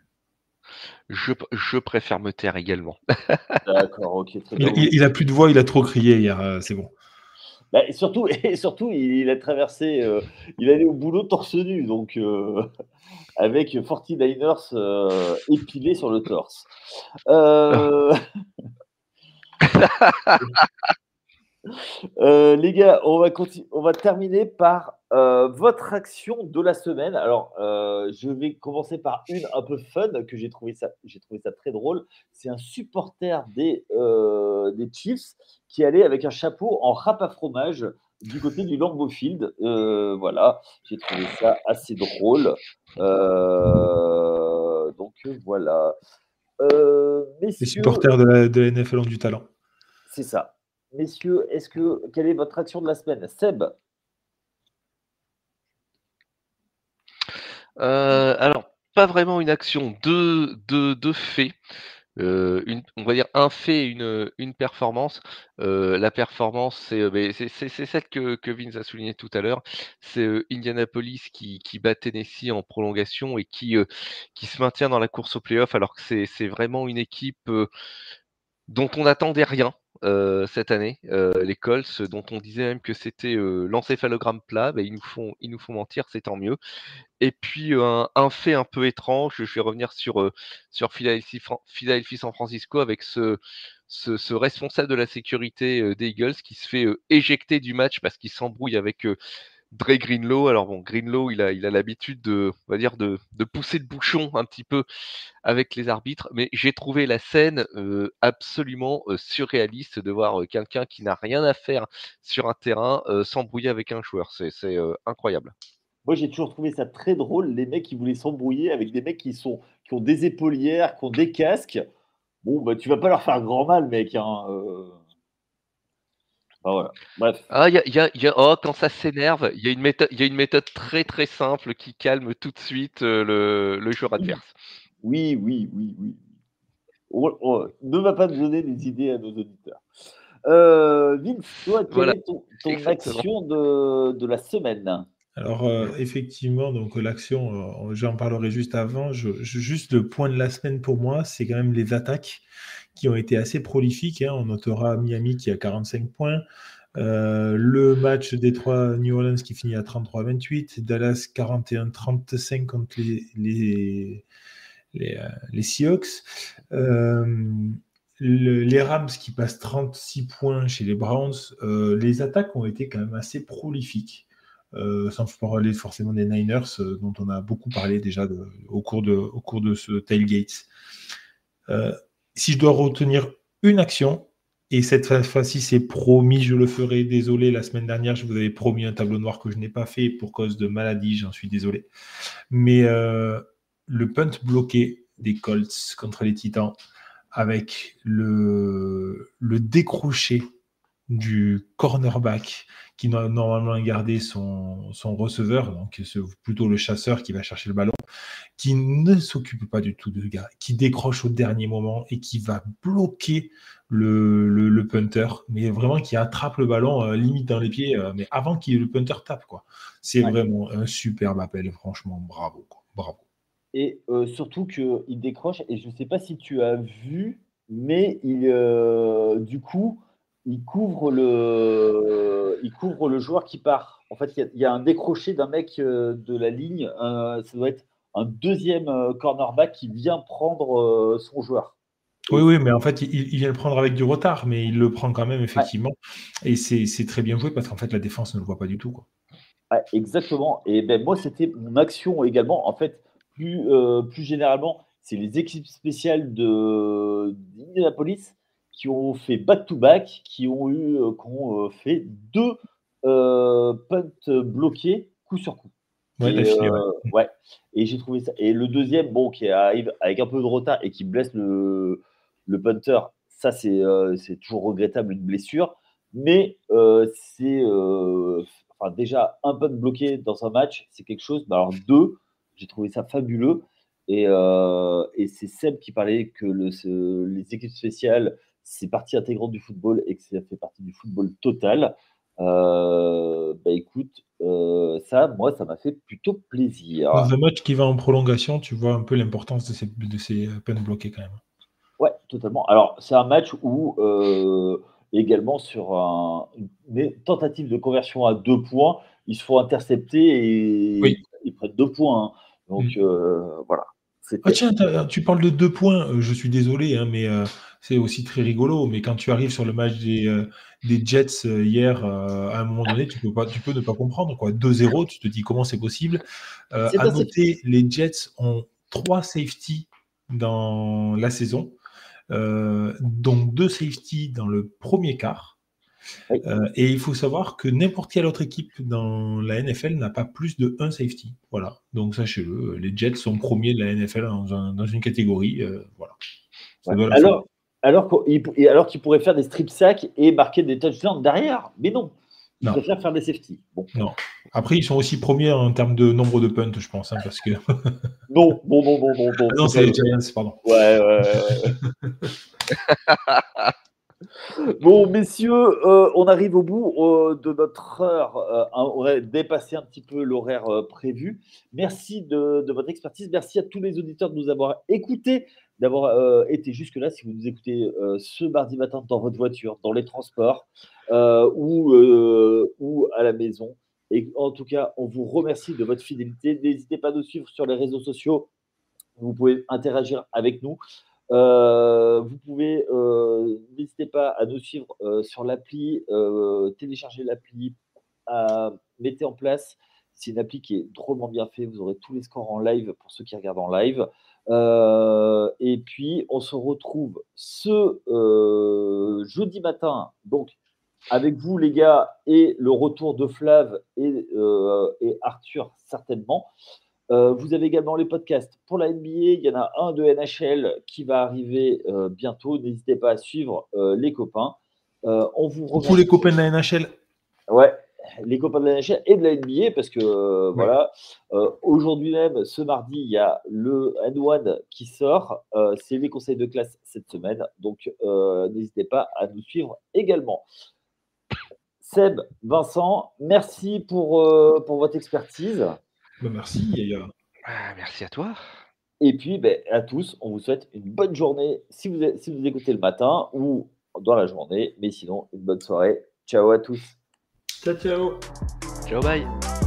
je, je préfère me taire également. D'accord, ok, très bien. Il, il, il a plus de voix, il a trop crié hier, euh, c'est bon. Bah, et surtout, et surtout, il, il a traversé, euh, il allait au boulot torse nu, donc euh, avec quarante-neuf ers euh, épilés sur le torse. Euh, euh, les gars, on va, continu- on va terminer par euh, votre action de la semaine. Alors, euh, je vais commencer par une un peu fun que j'ai trouvé ça, j'ai trouvé ça très drôle. C'est un supporter des, euh, des Chiefs qui allait avec un chapeau en râpe à fromage du côté du Lambeau Field. Euh, voilà, j'ai trouvé ça assez drôle. Euh, donc voilà. Euh, Les messieurs, supporters de la, de la N F L ont du talent. c'est ça. Messieurs, est-ce que quelle est votre action de la semaine? Seb, Euh, alors, pas vraiment une action, deux, deux, deux faits. Euh, une, on va dire un fait et une, une performance. Euh, la performance, c'est euh, ben, c'est c'est- c'est celle que, que Vince a souligné tout à l'heure. C'est euh, Indianapolis qui, qui bat Tennessee en prolongation et qui, euh, qui se maintient dans la course au playoff alors que c'est c'est vraiment une équipe euh, dont on n'attendait rien. euh, cette année. Euh, les Colts, dont on disait même que c'était euh, l'encéphalogramme plat, bah, ils, nous font, ils nous font mentir, c'est tant mieux. Et puis un, un fait un peu étrange, je vais revenir sur, euh, sur Philadelphie, Fran- Philadelphie San Francisco avec ce, ce, ce responsable de la sécurité euh, des Eagles qui se fait euh, éjecter du match parce qu'il s'embrouille avec euh, Dre Greenlow. Alors bon, Greenlow, il a, il a l'habitude de, on va dire, de, de pousser le bouchon un petit peu avec les arbitres, mais j'ai trouvé la scène euh, absolument euh, surréaliste de voir euh, quelqu'un qui n'a rien à faire sur un terrain euh, s'embrouiller avec un joueur. C'est c'est, euh, incroyable. Moi, j'ai toujours trouvé ça très drôle, les mecs qui voulaient s'embrouiller avec des mecs qui, sont, qui ont des épaulières, qui ont des casques. Bon, bah, tu vas pas leur faire grand mal, mec. Hein. euh. Enfin, voilà. Bref. Ah, il y a, il y a- il y a- oh, quand ça s'énerve, il y a une méthode, il y a une méthode très très simple qui calme tout de suite euh, le, le joueur adverse. Oui, oui, oui, oui. Oh, oh, ne va pas me donner des idées à nos auditeurs. Euh, Vince, toi, quelle Voilà, est ton, ton exactement. action de, de la semaine? Alors, euh, effectivement, donc l'action, euh, j'en parlerai juste avant. Je, je- juste le point de la semaine pour moi, c'est quand même les attaques qui ont été assez prolifiques. Hein. On notera Miami qui a quarante-cinq points. Euh, le match Détroit-New Orleans qui finit à trente-trois à vingt-huit. Dallas quarante et un à trente-cinq contre les, les, les, euh, les Seahawks. Euh, le- les Rams qui passent trente-six points chez les Browns. Euh, les attaques ont été quand même assez prolifiques. Euh, sans parler forcément des Niners, euh, dont on a beaucoup parlé déjà de- au, cours de, au cours de ce tailgate. Euh, si je dois retenir une action, et cette fois-ci c'est promis, je le ferai, désolé, la semaine dernière je vous avais promis un tableau noir que je n'ai pas fait pour cause de maladie, j'en suis désolé. Mais euh, le punt bloqué des Colts contre les Titans, avec le, le décroché du cornerback qui doit normalement garder son, son receveur, donc c'est plutôt le chasseur qui va chercher le ballon, qui ne s'occupe pas du tout de gars, qui décroche au dernier moment et qui va bloquer le, le, le punter, mais vraiment qui attrape le ballon euh, limite dans les pieds, euh, mais avant que le punter tape, quoi. C'est Ouais. vraiment un superbe appel, franchement, bravo, quoi. Bravo. Et euh, surtout qu'il décroche, et je ne sais pas si tu as vu, mais il, euh, du coup, il couvre, le, il couvre le joueur qui part. En fait, il y a, il y a un décroché d'un mec euh, de la ligne, euh, ça doit être un deuxième euh, cornerback qui vient prendre euh, son joueur. Et Oui, oui, mais en fait, il, il vient le prendre avec du retard, mais il le prend quand même, effectivement. Ouais. Et c'est, c'est très bien joué parce qu'en fait, la défense ne le voit pas du tout, quoi. Ouais, exactement. Et ben, moi, c'était mon action également. En fait, plus, euh, plus généralement, c'est les équipes spéciales de, d'Indianapolis qui ont fait back-to-back, qui ont, eu, euh, qui ont euh, fait deux euh, punts bloqués coup sur coup. Ouais, Et, d'affilée, ouais. euh, ouais. Et j'ai trouvé ça. Et le deuxième, bon, qui arrive avec un peu de retard et qui blesse le, le punter, ça, c'est, euh, c'est toujours regrettable, une blessure. Mais euh, c'est. Euh, enfin, déjà, un punt bloqué dans un match, c'est quelque chose. Bah, alors, deux, j'ai trouvé ça fabuleux. Et, euh, et c'est Seb qui parlait que le, ce, les équipes spéciales, c'est partie intégrante du football et que ça fait partie du football total. Euh, bah écoute, euh, ça, moi, ça m'a fait plutôt plaisir. Dans un match qui va en prolongation, tu vois un peu l'importance de ces, de ces punts bloqués quand même. Ouais, totalement. Alors, c'est un match où, euh, également, sur un, une tentative de conversion à deux points, ils se font intercepter et oui. ils prennent deux points. Hein. Donc, mmh. euh, voilà. Ah tiens, tu parles de deux points, euh, je suis désolé, hein, mais euh, c'est aussi très rigolo. Mais quand tu arrives sur le match des, euh, des Jets euh, hier, euh, à un moment donné, tu peux, pas, tu peux ne pas comprendre. quoi. deux zéro, tu te dis comment c'est possible. Euh, à noter, les Jets ont trois safeties dans la saison, euh, dont deux safeties dans le premier quart. Oui. Euh, et il faut savoir que n'importe quelle autre équipe dans la N F L n'a pas plus de un safety. Voilà. Donc sachez-le, les Jets sont premiers de la N F L dans, un, dans une catégorie. Euh, voilà. Ouais. Alors, alors, qu'il, alors qu'ils pourraient faire des strip sacks et marquer des touchdowns derrière, mais non. Ils non. préfèrent faire des safety. Bon. Non. Après, ils sont aussi premiers en termes de nombre de punts, je pense, hein, parce que. non, bon, bon, bon, bon, bon. Ah non, c'est les Giants, pardon. Ouais, ouais, ouais. Bon, messieurs, euh, on arrive au bout euh, de notre heure. Euh, on a dépassé un petit peu l'horaire euh, prévu. Merci de, de votre expertise. Merci à tous les auditeurs de nous avoir écoutés, d'avoir euh, été jusque-là. Si vous nous écoutez euh, ce mardi matin dans votre voiture, dans les transports euh, ou, euh, ou à la maison. Et en tout cas, on vous remercie de votre fidélité. N'hésitez pas à nous suivre sur les réseaux sociaux. Vous pouvez interagir avec nous. Euh, vous pouvez, euh, n'hésitez pas à nous suivre euh, sur l'appli, euh, télécharger l'appli, euh, mettez en place. C'est une appli qui est drôlement bien faite. Vous aurez tous les scores en live pour ceux qui regardent en live. Euh, et puis, on se retrouve ce euh, jeudi matin, donc avec vous les gars, et le retour de Flav et, euh, et Arthur certainement. Euh, vous avez également les podcasts pour la N B A. Il y en a un de N H L qui va arriver euh, bientôt. N'hésitez pas à suivre euh, les copains. Euh, on vous remercie. Tous les copains de la N H L. Ouais, les copains de la N H L et de la N B A parce que euh, ouais. voilà. Euh, aujourd'hui même, ce mardi, il y a le N un qui sort. Euh, c'est les conseils de classe cette semaine. Donc, euh, n'hésitez pas à nous suivre également. Seb, Vincent, merci pour, euh, pour votre expertise. Ben merci, Yaya. Ah, merci à toi. Et puis, ben, à tous, on vous souhaite une bonne journée si vous, si vous écoutez le matin ou dans la journée. Mais sinon, une bonne soirée. Ciao à tous. Ciao, ciao. Ciao, bye.